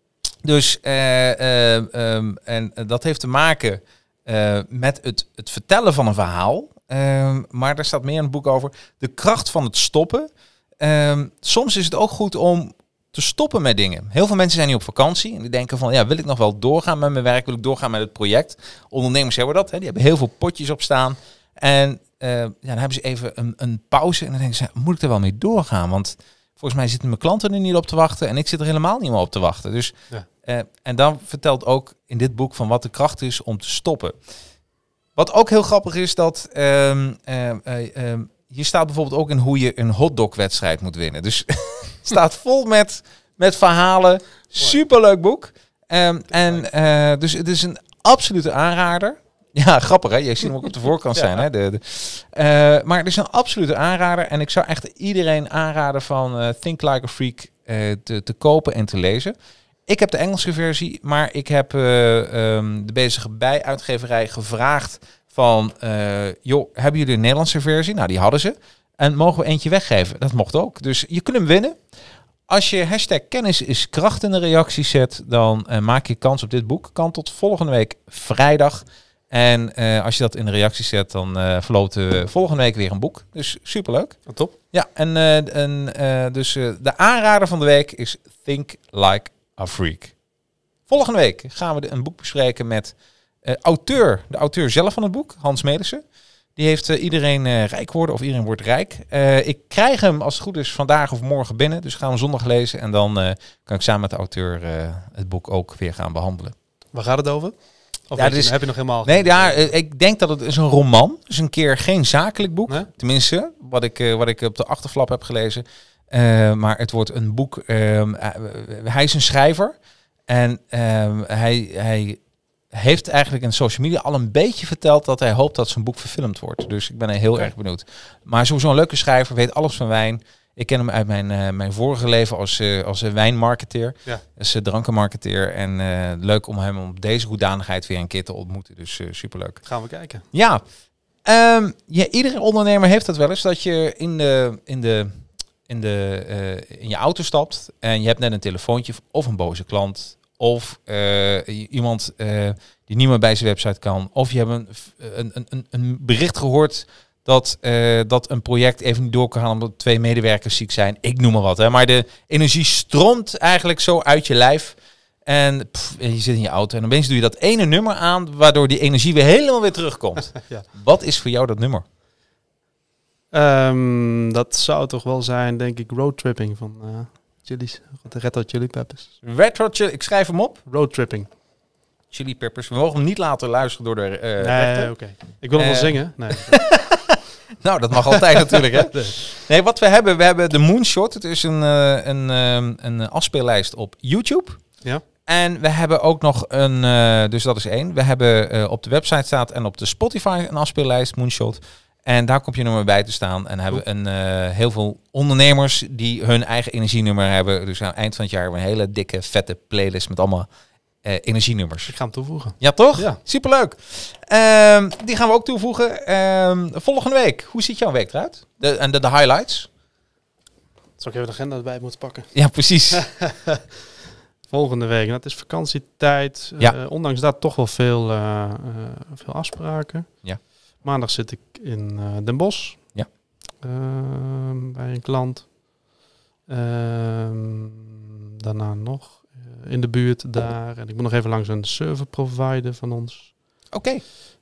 Dus, uh, uh, um, en dat heeft te maken uh, met het, het vertellen van een verhaal. Uh, maar daar staat meer in het boek over. De kracht van het stoppen. Uh, soms is het ook goed om te stoppen met dingen. Heel veel mensen zijn nu op vakantie. En die denken van, ja, wil ik nog wel doorgaan met mijn werk? Wil ik doorgaan met het project? Ondernemers hebben dat. Hè? Die hebben heel veel potjes op staan. En uh, ja, dan hebben ze even een, een pauze. En dan denken ze, moet ik er wel mee doorgaan? Want volgens mij zitten mijn klanten er niet op te wachten. En ik zit er helemaal niet meer op te wachten. Dus, ja. uh, en dan vertelt ook in dit boek van wat de kracht is om te stoppen. Wat ook heel grappig is, dat um, uh, uh, um, hier staat bijvoorbeeld ook in hoe je een hotdog-wedstrijd moet winnen. Dus het staat vol met, met verhalen. Superleuk boek. Um, en uh, dus het is een absolute aanrader. Ja, grappig hè. Je ziet hem ook op de voorkant ja. zijn. Hè? De, de, uh, maar het is een absolute aanrader. En ik zou echt iedereen aanraden van uh, Think Like a Freak uh, te, te kopen en te lezen. Ik heb de Engelse versie, maar ik heb uh, um, de bezige bij-uitgeverij gevraagd van, uh, joh, hebben jullie een Nederlandse versie? Nou, die hadden ze. En mogen we eentje weggeven? Dat mocht ook. Dus je kunt hem winnen. Als je hashtag kennis is kracht in de reactie zet, dan uh, maak je kans op dit boek. Kan tot volgende week vrijdag. En uh, als je dat in de reactie zet, dan uh, verloopt uh, volgende week weer een boek. Dus superleuk. Oh, top. Ja, en, uh, en uh, dus uh, de aanrader van de week is Think Like a Freak. Volgende week gaan we de, een boek bespreken met uh, auteur, de auteur zelf van het boek, Hans Melissen. Die heeft uh, iedereen uh, rijk worden of iedereen wordt rijk. Uh, ik krijg hem als het goed is vandaag of morgen binnen. Dus gaan we zondag lezen en dan uh, kan ik samen met de auteur uh, het boek ook weer gaan behandelen. Waar gaat het over? Of ja, dus, heb je nog helemaal... Nee, ja, ik denk dat het is een roman. Dus een keer geen zakelijk boek. Nee? Tenminste, wat ik, uh, wat ik op de achterflap heb gelezen. Uh, maar het wordt een boek... Uh, uh, hij is een schrijver. En uh, hij, hij heeft eigenlijk in social media al een beetje verteld dat hij hoopt dat zijn boek verfilmd wordt. Dus ik ben er heel Okay. erg benieuwd. Maar sowieso een leuke schrijver, weet alles van wijn. Ik ken hem uit mijn, uh, mijn vorige leven als, uh, als uh, wijnmarketeer. Ja. Als uh, drankenmarketeer. En uh, leuk om hem op deze hoedanigheid weer een keer te ontmoeten. Dus uh, superleuk. Gaan we kijken. Ja. Um, ja, iedere ondernemer heeft dat wel eens. Dat je in, de, in, de, in, de, uh, in je auto stapt en je hebt net een telefoontje of een boze klant. Of uh, iemand uh, die niet meer bij zijn website kan. Of je hebt een, een, een, een bericht gehoord dat, uh, dat een project even niet door kan gaan omdat twee medewerkers ziek zijn. Ik noem maar wat. Hè. Maar de energie stroomt eigenlijk zo uit je lijf. En, pff, en je zit in je auto en opeens doe je dat ene nummer aan waardoor die energie weer helemaal weer terugkomt. Ja. Wat is voor jou dat nummer? Um, dat zou toch wel zijn, denk ik, roadtripping van uh, Chili's. De Red Hot Chili Peppers. Red Hot Chili, ik schrijf hem op. Roadtripping. Chili Peppers. We mogen hem niet laten luisteren door de uh, Nee, rechter. oké. Okay. Ik wil hem Uh, wel zingen. Nee. Nou, dat mag altijd natuurlijk, hè? Nee, wat we hebben, we hebben de Moonshot. Het is een, uh, een, um, een afspeellijst op YouTube. Ja. En we hebben ook nog een, uh, dus dat is één. We hebben uh, op de website staat en op de Spotify een afspeellijst, Moonshot. En daar komt je nummer bij te staan. En hebben we een, uh, heel veel ondernemers die hun eigen energienummer hebben. Dus aan het eind van het jaar hebben we een hele dikke, vette playlist met allemaal uh, energienummers. Ik ga hem toevoegen. Ja, toch? Ja. Superleuk. Um, die gaan we ook toevoegen. Um, volgende week. Hoe ziet jouw week eruit? De, en de, de highlights? Zal ik even de agenda erbij moeten pakken? Ja, precies. Volgende week. Nou, het is vakantietijd. Ja. Uh, ondanks dat toch wel veel, uh, uh, veel afspraken. Ja. Maandag zit ik in uh, Den Bosch. Ja. Uh, bij een klant. Uh, daarna nog uh, in de buurt daar. En ik moet nog even langs een server provider van ons. Oké. Okay.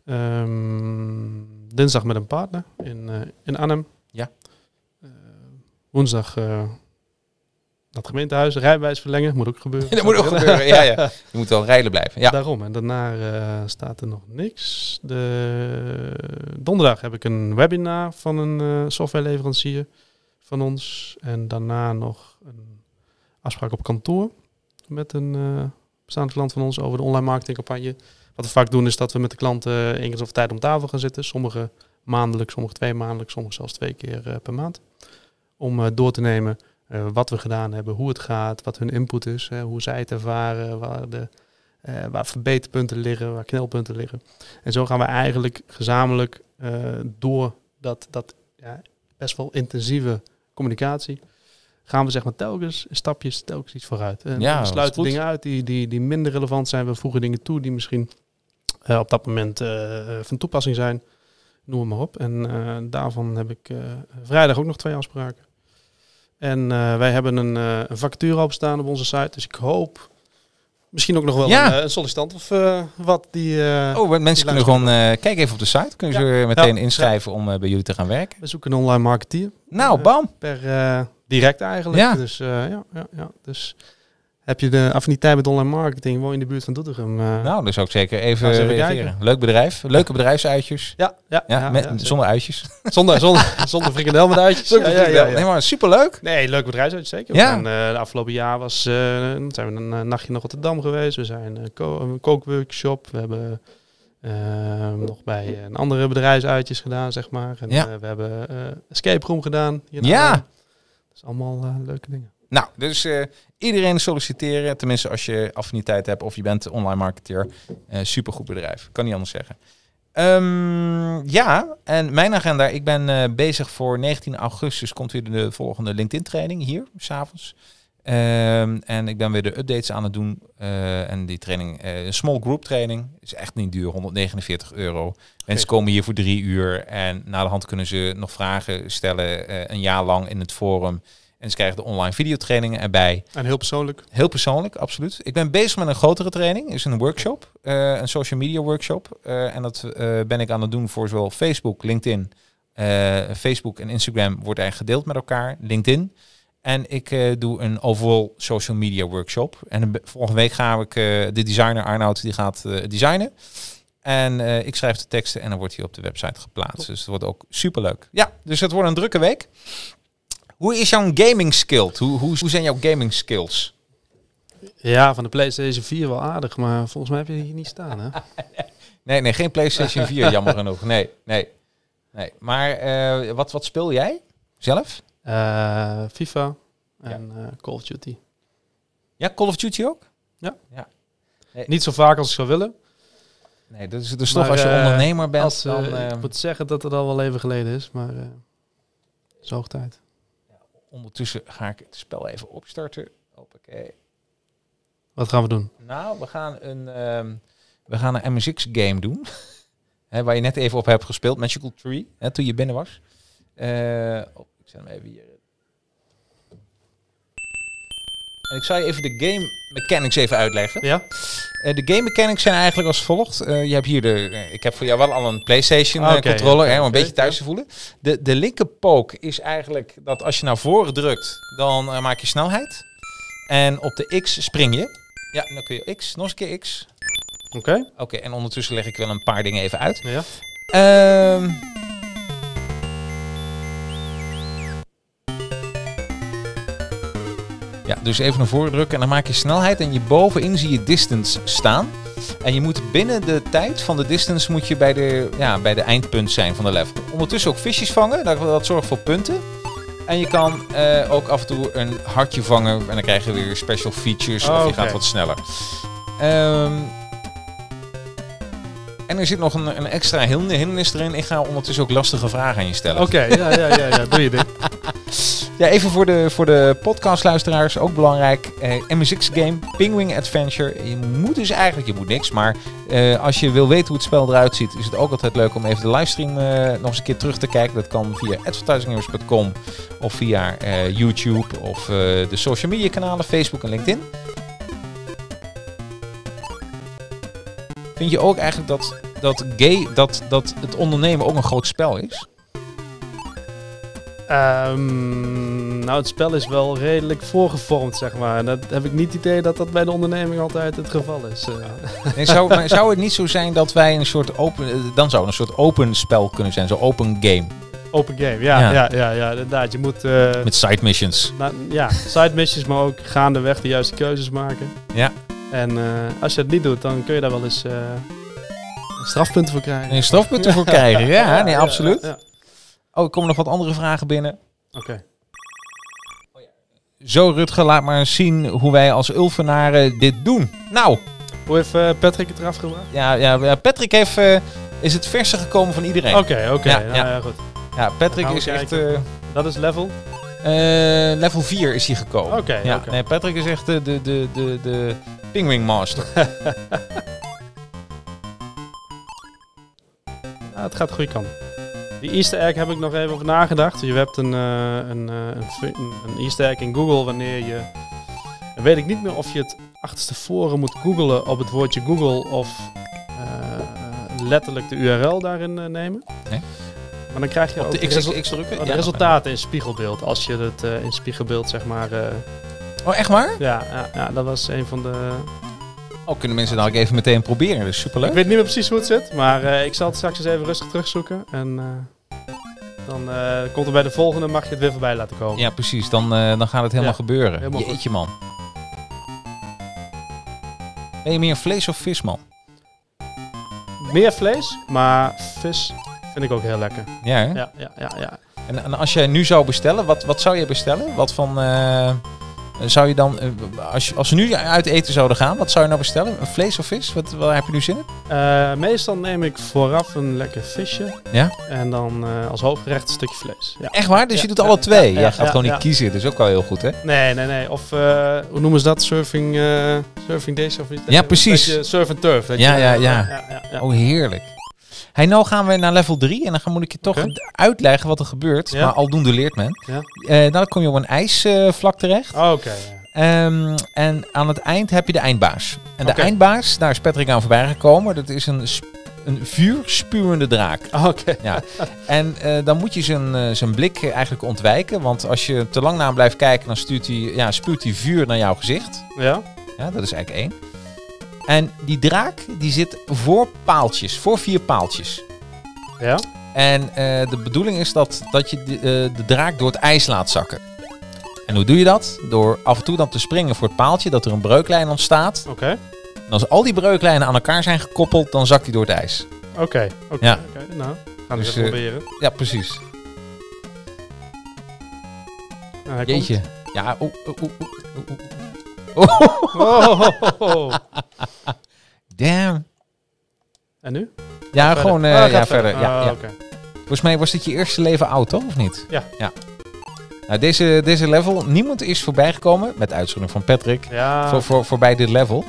Um, dinsdag met een partner in, uh, in Arnhem. Ja. Uh, woensdag uh, dat gemeentehuis, rijbewijs verlengen, moet ook gebeuren. Dat moet ook gebeuren, ja, ja. Je moet wel rijden blijven. Ja. Daarom. En daarna uh, staat er nog niks. De donderdag heb ik een webinar van een uh, softwareleverancier van ons. En daarna nog een afspraak op kantoor met een uh, bestaande klant van ons over de online marketingcampagne. Wat we vaak doen is dat we met de klanten één keer zoveel tijd om tafel gaan zitten. Sommige maandelijk, sommige twee maandelijk, sommige zelfs twee keer uh, per maand. Om uh, door te nemen uh, wat we gedaan hebben, hoe het gaat, wat hun input is, uh, hoe zij het ervaren, waar, de, uh, waar verbeterpunten liggen, waar knelpunten liggen. En zo gaan we eigenlijk gezamenlijk uh, door dat, dat ja, best wel intensieve communicatie, gaan we zeg maar telkens stapjes, telkens iets vooruit. En Ja, we sluiten goed. dingen uit die, die, die minder relevant zijn. We voegen dingen toe die misschien uh, op dat moment uh, van toepassing zijn. Noem het maar op. En uh, daarvan heb ik uh, vrijdag ook nog twee afspraken. En uh, wij hebben een, uh, een vacature openstaan op onze site. Dus ik hoop misschien ook nog wel Ja. een, uh, een sollicitant of uh, wat die... Uh, Oh, mensen die kunnen gewoon... Uh, kijk even op de site. Kunnen ze Ja. er meteen Ja. inschrijven om uh, bij jullie te gaan werken. We zoeken een online marketeer. Nou, Uh, bam. Per uh, direct eigenlijk. Ja. Dus uh, ja, ja, ja. Dus heb je de affiniteit met online marketing, woon je in de buurt van Doetinchem. Uh, Nou, dan zou ik zeker even Gaan ze even reageren. kijken. Leuk bedrijf. Leuke bedrijfsuitjes. ja, ja, Ja, ja, met, ja, zeker. zonder uitjes. zonder, zonder, zonder frikandel met uitjes. Ja, ja, ja, ja. Nee, maar superleuk. Nee, leuk bedrijfsuitje zeker. Ja. En, uh, de afgelopen jaar was, uh, zijn we een uh, nachtje naar Rotterdam geweest. We zijn uh, ko- een kookworkshop. We hebben uh, nog bij een andere bedrijfsuitjes gedaan, zeg maar. En Ja. uh, we hebben uh, escape room gedaan. Hier in Ja. Arnhem. Dat is allemaal uh, leuke dingen. Nou, dus uh, iedereen solliciteren. Tenminste, als je affiniteit hebt of je bent online marketeer. Uh, supergoed bedrijf. Kan niet anders zeggen. Um, ja, en mijn agenda. Ik ben uh, bezig voor negentien augustus. Komt weer de volgende LinkedIn training hier, 's avonds. Um, en ik ben weer de updates aan het doen. Uh, en die training, uh, een small group training. Is echt niet duur, honderdnegenenveertig euro. Mensen komen hier voor drie uur. En na de hand kunnen ze nog vragen stellen. Uh, een jaar lang in het forum. En ze krijgen de online videotrainingen erbij. En heel persoonlijk. Heel persoonlijk, absoluut. Ik ben bezig met een grotere training. Is een workshop. Uh, een social media workshop. Uh, en dat uh, ben ik aan het doen voor zowel Facebook, LinkedIn. Uh, Facebook en Instagram wordt eigenlijk gedeeld met elkaar. LinkedIn. En ik uh, doe een overall social media workshop. En de, volgende week ga ik uh, de designer Arnoud die gaat uh, designen. En uh, ik schrijf de teksten en dan wordt hij op de website geplaatst. Dus het wordt ook superleuk. Ja, dus het wordt een drukke week. Hoe is jouw gaming skill? Hoe, hoe, hoe zijn jouw gaming skills? Ja, van de PlayStation vier wel aardig, maar volgens mij heb je die hier niet staan, hè? Nee, nee, geen PlayStation vier, jammer genoeg. Nee, nee, nee. Maar uh, wat, wat speel jij zelf? Uh, FIFA en ja. uh, Call of Duty. Ja, Call of Duty ook? Ja. ja. Nee. Niet zo vaak als ik zou willen. Nee, dat is dus toch als je uh, ondernemer bent. Als, uh, dan, uh, ik moet zeggen dat het al wel even geleden is, maar uh, het is hoog tijd. Ja, ondertussen ga ik het spel even opstarten. Hoppakee. Wat gaan we doen? Nou, we gaan een, um, we gaan een M S X game doen. He, waar je net even op hebt gespeeld, Magical Tree, he, toen je binnen was. Uh, oh, ik zet hem even hier. En ik zal je even de game mechanics even uitleggen. Ja? Uh, de game mechanics zijn eigenlijk als volgt. Uh, je hebt hier de. Uh, ik heb voor jou wel al een PlayStation uh, okay, controller, ja, hè, om okay, een beetje thuis ja. te voelen. De, de linker pook is eigenlijk dat als je naar voren drukt, dan uh, maak je snelheid. En op de X spring je. Ja, dan kun je X, nog eens een keer X. Oké. Okay. Oké, okay, en ondertussen leg ik wel een paar dingen even uit. Ja. Uh, Ja, dus even naar voren drukken en dan maak je snelheid en je bovenin zie je distance staan. En je moet binnen de tijd van de distance moet je bij de, ja, bij de eindpunt zijn van de level. Ondertussen ook visjes vangen, dat, dat zorgt voor punten. En je kan uh, ook af en toe een hartje vangen en dan krijg je weer special features oh, of je okay. gaat wat sneller. Um, en er zit nog een, een extra hindernis erin. Ik ga ondertussen ook lastige vragen aan je stellen. Oké, okay, ja, ja, ja, ja, doe je dit. Ja, even voor de, voor de podcastluisteraars, ook belangrijk. Uh, M S X game, Penguin Adventure. Je moet dus eigenlijk, je moet niks, maar uh, als je wil weten hoe het spel eruit ziet, is het ook altijd leuk om even de livestream uh, nog eens een keer terug te kijken. Dat kan via advertising heroes punt com of via uh, YouTube of uh, de social media kanalen, Facebook en LinkedIn. Vind je ook eigenlijk dat, dat, gay, dat, dat het ondernemen ook een groot spel is? Um, nou, het spel is wel redelijk voorgevormd, zeg maar. En dat heb ik niet het idee dat dat bij de onderneming altijd het geval is. Uh. Nee, zou, maar zou het niet zo zijn dat wij een soort open... Dan zou het een soort open spel kunnen zijn, zo open game. Open game, ja, ja, ja, ja, ja inderdaad. Je moet... Uh, Met side missions. Na, ja, side missions, maar ook gaandeweg de juiste keuzes maken. Ja. En uh, als je het niet doet, dan kun je daar wel eens uh, strafpunten voor krijgen. Nee, strafpunten voor krijgen, ja, nee, absoluut. Ja, ja. Oh, er komen nog wat andere vragen binnen. Oké. Okay. Zo, Rutger, laat maar eens zien hoe wij als Ulvenaren dit doen. Nou. Hoe heeft uh, Patrick het eraf gebracht? Ja, ja Patrick heeft, uh, is het verste gekomen van iedereen. Oké, okay, oké. Okay. Ja, nou, ja. ja, goed. Ja, Patrick is kijken. echt... Uh, Dat is level? Uh, level vier is hij gekomen. Oké, okay, ja, okay. Nee, Patrick is echt de, de, de, de, de Penguin Master. Ja, het gaat de goede kant. Die Easter egg heb ik nog even over nagedacht. Je hebt een, uh, een, uh, een, een Easter egg in Google wanneer je... Dan weet ik niet meer of je het achterstevoren moet googlen op het woordje Google of uh, letterlijk de U R L daarin uh, nemen. Nee. Maar dan krijg je op ook de, de, X resu- X drukken? oh, de ja, resultaten in spiegelbeeld. Als je het uh, in spiegelbeeld zeg maar... Uh, oh, echt waar? Ja, ja, ja, dat was een van de... Oh, kunnen mensen dan ook even meteen proberen. Dat is superleuk. Ik weet niet meer precies hoe het zit, maar uh, ik zal het straks eens even rustig terugzoeken. En uh, dan uh, komt er bij de volgende, mag je het weer voorbij laten komen. Ja, precies. Dan, uh, dan gaat het helemaal ja, gebeuren. Helemaal Jeetje, man. Ben je meer vlees of vis, man? Meer vlees, maar vis vind ik ook heel lekker. Ja, hè? Ja, ja, ja, ja. En, en als jij nu zou bestellen, wat, wat zou je bestellen? Wat van... Uh, zou je dan, uh, als, je, als we nu uit eten zouden gaan, wat zou je nou bestellen? Een vlees of vis? Wat, wat heb je nu zin in? Uh, meestal neem ik vooraf een lekker visje. Ja? En dan uh, als hoofdgerecht een stukje vlees. Ja. Echt waar? Dus ja, je doet ja, alle twee? Ja, Jij ja, gaat ja, gewoon ja. niet kiezen. Dat is ook wel heel goed, hè? Nee, nee, nee. Of uh, hoe noemen ze dat? Surfing, uh, surfing days of iets? Ja, precies. Je, surf and turf. Dat ja, je, ja, ja, ja, ja, ja. Oh, heerlijk. Hey, nou gaan we naar level drie en dan moet ik je toch okay. uitleggen wat er gebeurt. Ja. Maar aldoende leert men. Ja. Uh, dan kom je op een ijsvlak uh, terecht. Oh, oké, okay, ja. Um, en aan het eind heb je de eindbaas. En de okay. eindbaas, daar is Patrick aan voorbij gekomen. Dat is een, sp- een vuurspuwende draak. Oké. Okay. Ja. En uh, dan moet je zijn, uh, zijn blik eigenlijk ontwijken. Want als je te lang naar hem blijft kijken, dan stuurt hij, ja, spuwt hij vuur naar jouw gezicht. Ja. Ja, dat is eigenlijk één. En die draak, die zit voor paaltjes, voor vier paaltjes. Ja. En uh, de bedoeling is dat, dat je de, uh, de draak door het ijs laat zakken. En hoe doe je dat? Door af en toe dan te springen voor het paaltje, dat er een breuklijn ontstaat. Oké. Okay. En als al die breuklijnen aan elkaar zijn gekoppeld, dan zakt hij door het ijs. Oké, okay, oké. Okay, ja. okay. Nou, gaan we dus, eens even proberen. Uh, ja, precies. Nou, hij Jeetje. Komt. Ja, oeh, oeh, oeh, oeh. Oh. Oh. Damn. En nu? Ja, verder. gewoon uh, oh, ja, verder. verder. Ja, oh, ja. Okay. Volgens mij was dit je eerste leven oud, toch? Of niet? Ja. ja. Nou, deze, deze level, niemand is voorbijgekomen, met uitzondering van Patrick, ja. voor, voor, voorbij dit level.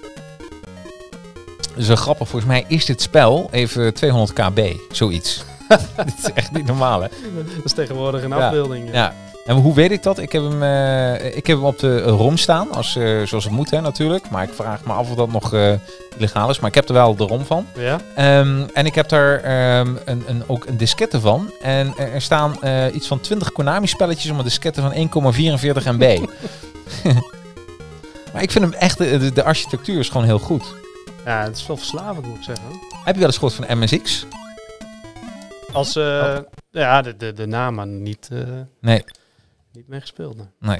Dus wel grappig, volgens mij is dit spel even tweehonderd kilobyte, zoiets. Dit is echt niet normaal, hè? Dat is tegenwoordig een ja. afbeelding. Ja. ja. En hoe weet ik dat? Ik heb hem, uh, ik heb hem op de ROM staan, als, uh, zoals het moet, hè, natuurlijk. Maar ik vraag me af of dat nog uh, illegaal is. Maar ik heb er wel de ROM van. Ja? Um, en ik heb daar um, een, een, ook een diskette van. En er, er staan uh, iets van twintig Konami-spelletjes op een diskette van één komma vierenveertig megabyte. Maar ik vind hem echt, de, de architectuur is gewoon heel goed. Ja, het is wel verslavend, moet ik zeggen. Heb je wel eens gehoord van M S X? Als, uh, oh. ja, de, de, de naam, maar niet, uh, nee. niet mee gespeeld. Nee. nee.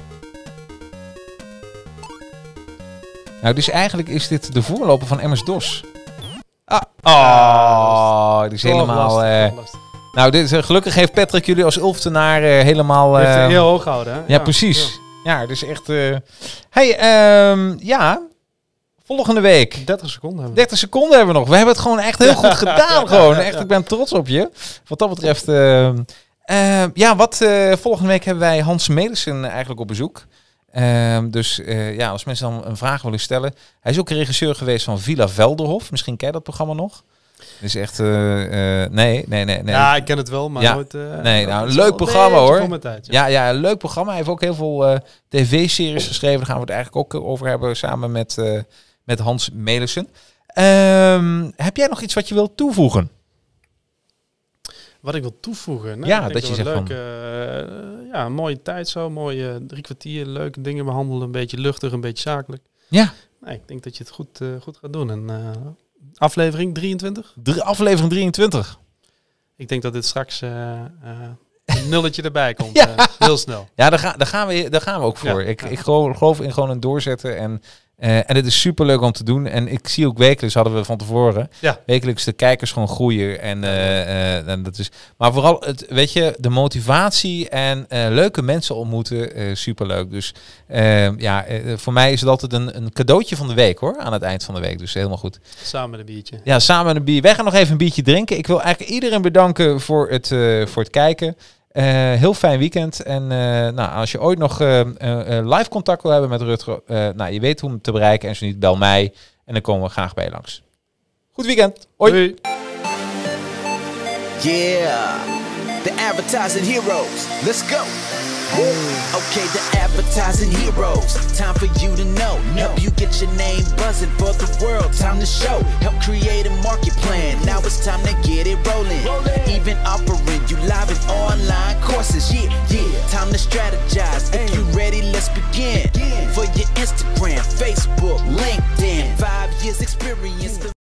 Nou, dus eigenlijk is dit de voorloper van M S-DOS. Ah, oh, die is oh, helemaal... Lastig, uh, lastig. Nou, dit, uh, gelukkig heeft Patrick jullie als Ulftenaar uh, helemaal... Uh, heeft het heel hoog gehouden, hè? Ja, ja precies. Ja, ja dus echt... Uh, hey, um, ja... Volgende week. dertig seconden hebben we. dertig seconden hebben we nog. We hebben het gewoon echt heel goed gedaan. Gewoon. Echt, ik ben trots op je. Wat dat betreft. Uh, uh, ja, wat uh, volgende week hebben wij Hans Melissen eigenlijk op bezoek. Uh, dus uh, ja, als mensen dan een vraag willen stellen. Hij is ook regisseur geweest van Villa Velderhof. Misschien ken je dat programma nog. Dus echt, uh, uh, nee, nee, nee, nee. Ja, ik ken het wel, maar ja. nooit... Uh, nee, nou, een leuk programma hoor. Tijd, ja. ja, ja, een leuk programma. Hij heeft ook heel veel uh, tv-series geschreven. Daar gaan we het eigenlijk ook over hebben samen met... Uh, Met Hans Melissen. Um, heb jij nog iets wat je wilt toevoegen? Wat ik wil toevoegen? Nou, ja, dat, dat je zegt leuk, van... Uh, ja, een mooie tijd zo. Mooie drie kwartier, leuke dingen behandelen. Een beetje luchtig, een beetje zakelijk. Ja. Nee, ik denk dat je het goed, uh, goed gaat doen. En, uh, aflevering drieëntwintig? De aflevering drieëntwintig. Ik denk dat dit straks... Uh, uh, een nulletje erbij komt. ja. uh, heel snel. Ja, daar, ga, daar, gaan we, daar gaan we ook voor. Ja, ik, ja. ik geloof, geloof in gewoon een doorzetten. En, uh, en het is super leuk om te doen. En ik zie ook wekelijks, hadden we van tevoren, ja. wekelijks de kijkers gewoon groeien. En, uh, uh, en dat is, maar vooral, het, weet je, de motivatie en uh, leuke mensen ontmoeten, uh, super leuk. Dus uh, ja, uh, voor mij is het altijd een, een cadeautje van de week hoor, aan het eind van de week. Dus helemaal goed. Samen met een biertje. Ja, samen met een bier. Wij gaan nog even een biertje drinken. Ik wil eigenlijk iedereen bedanken voor het, uh, voor het kijken. Uh, heel fijn weekend. En uh, nou, als je ooit nog uh, uh, live contact wil hebben met Rutger, uh, nou, je weet hoe hem te bereiken. En zo niet, bel mij. En dan komen we graag bij je langs. Goed weekend. Hoi. Doei. Yeah, the advertising heroes. Let's go. Okay, the advertising heroes. Time for you to know. Help you get your name buzzing for the world. Time to show. Help create a market plan.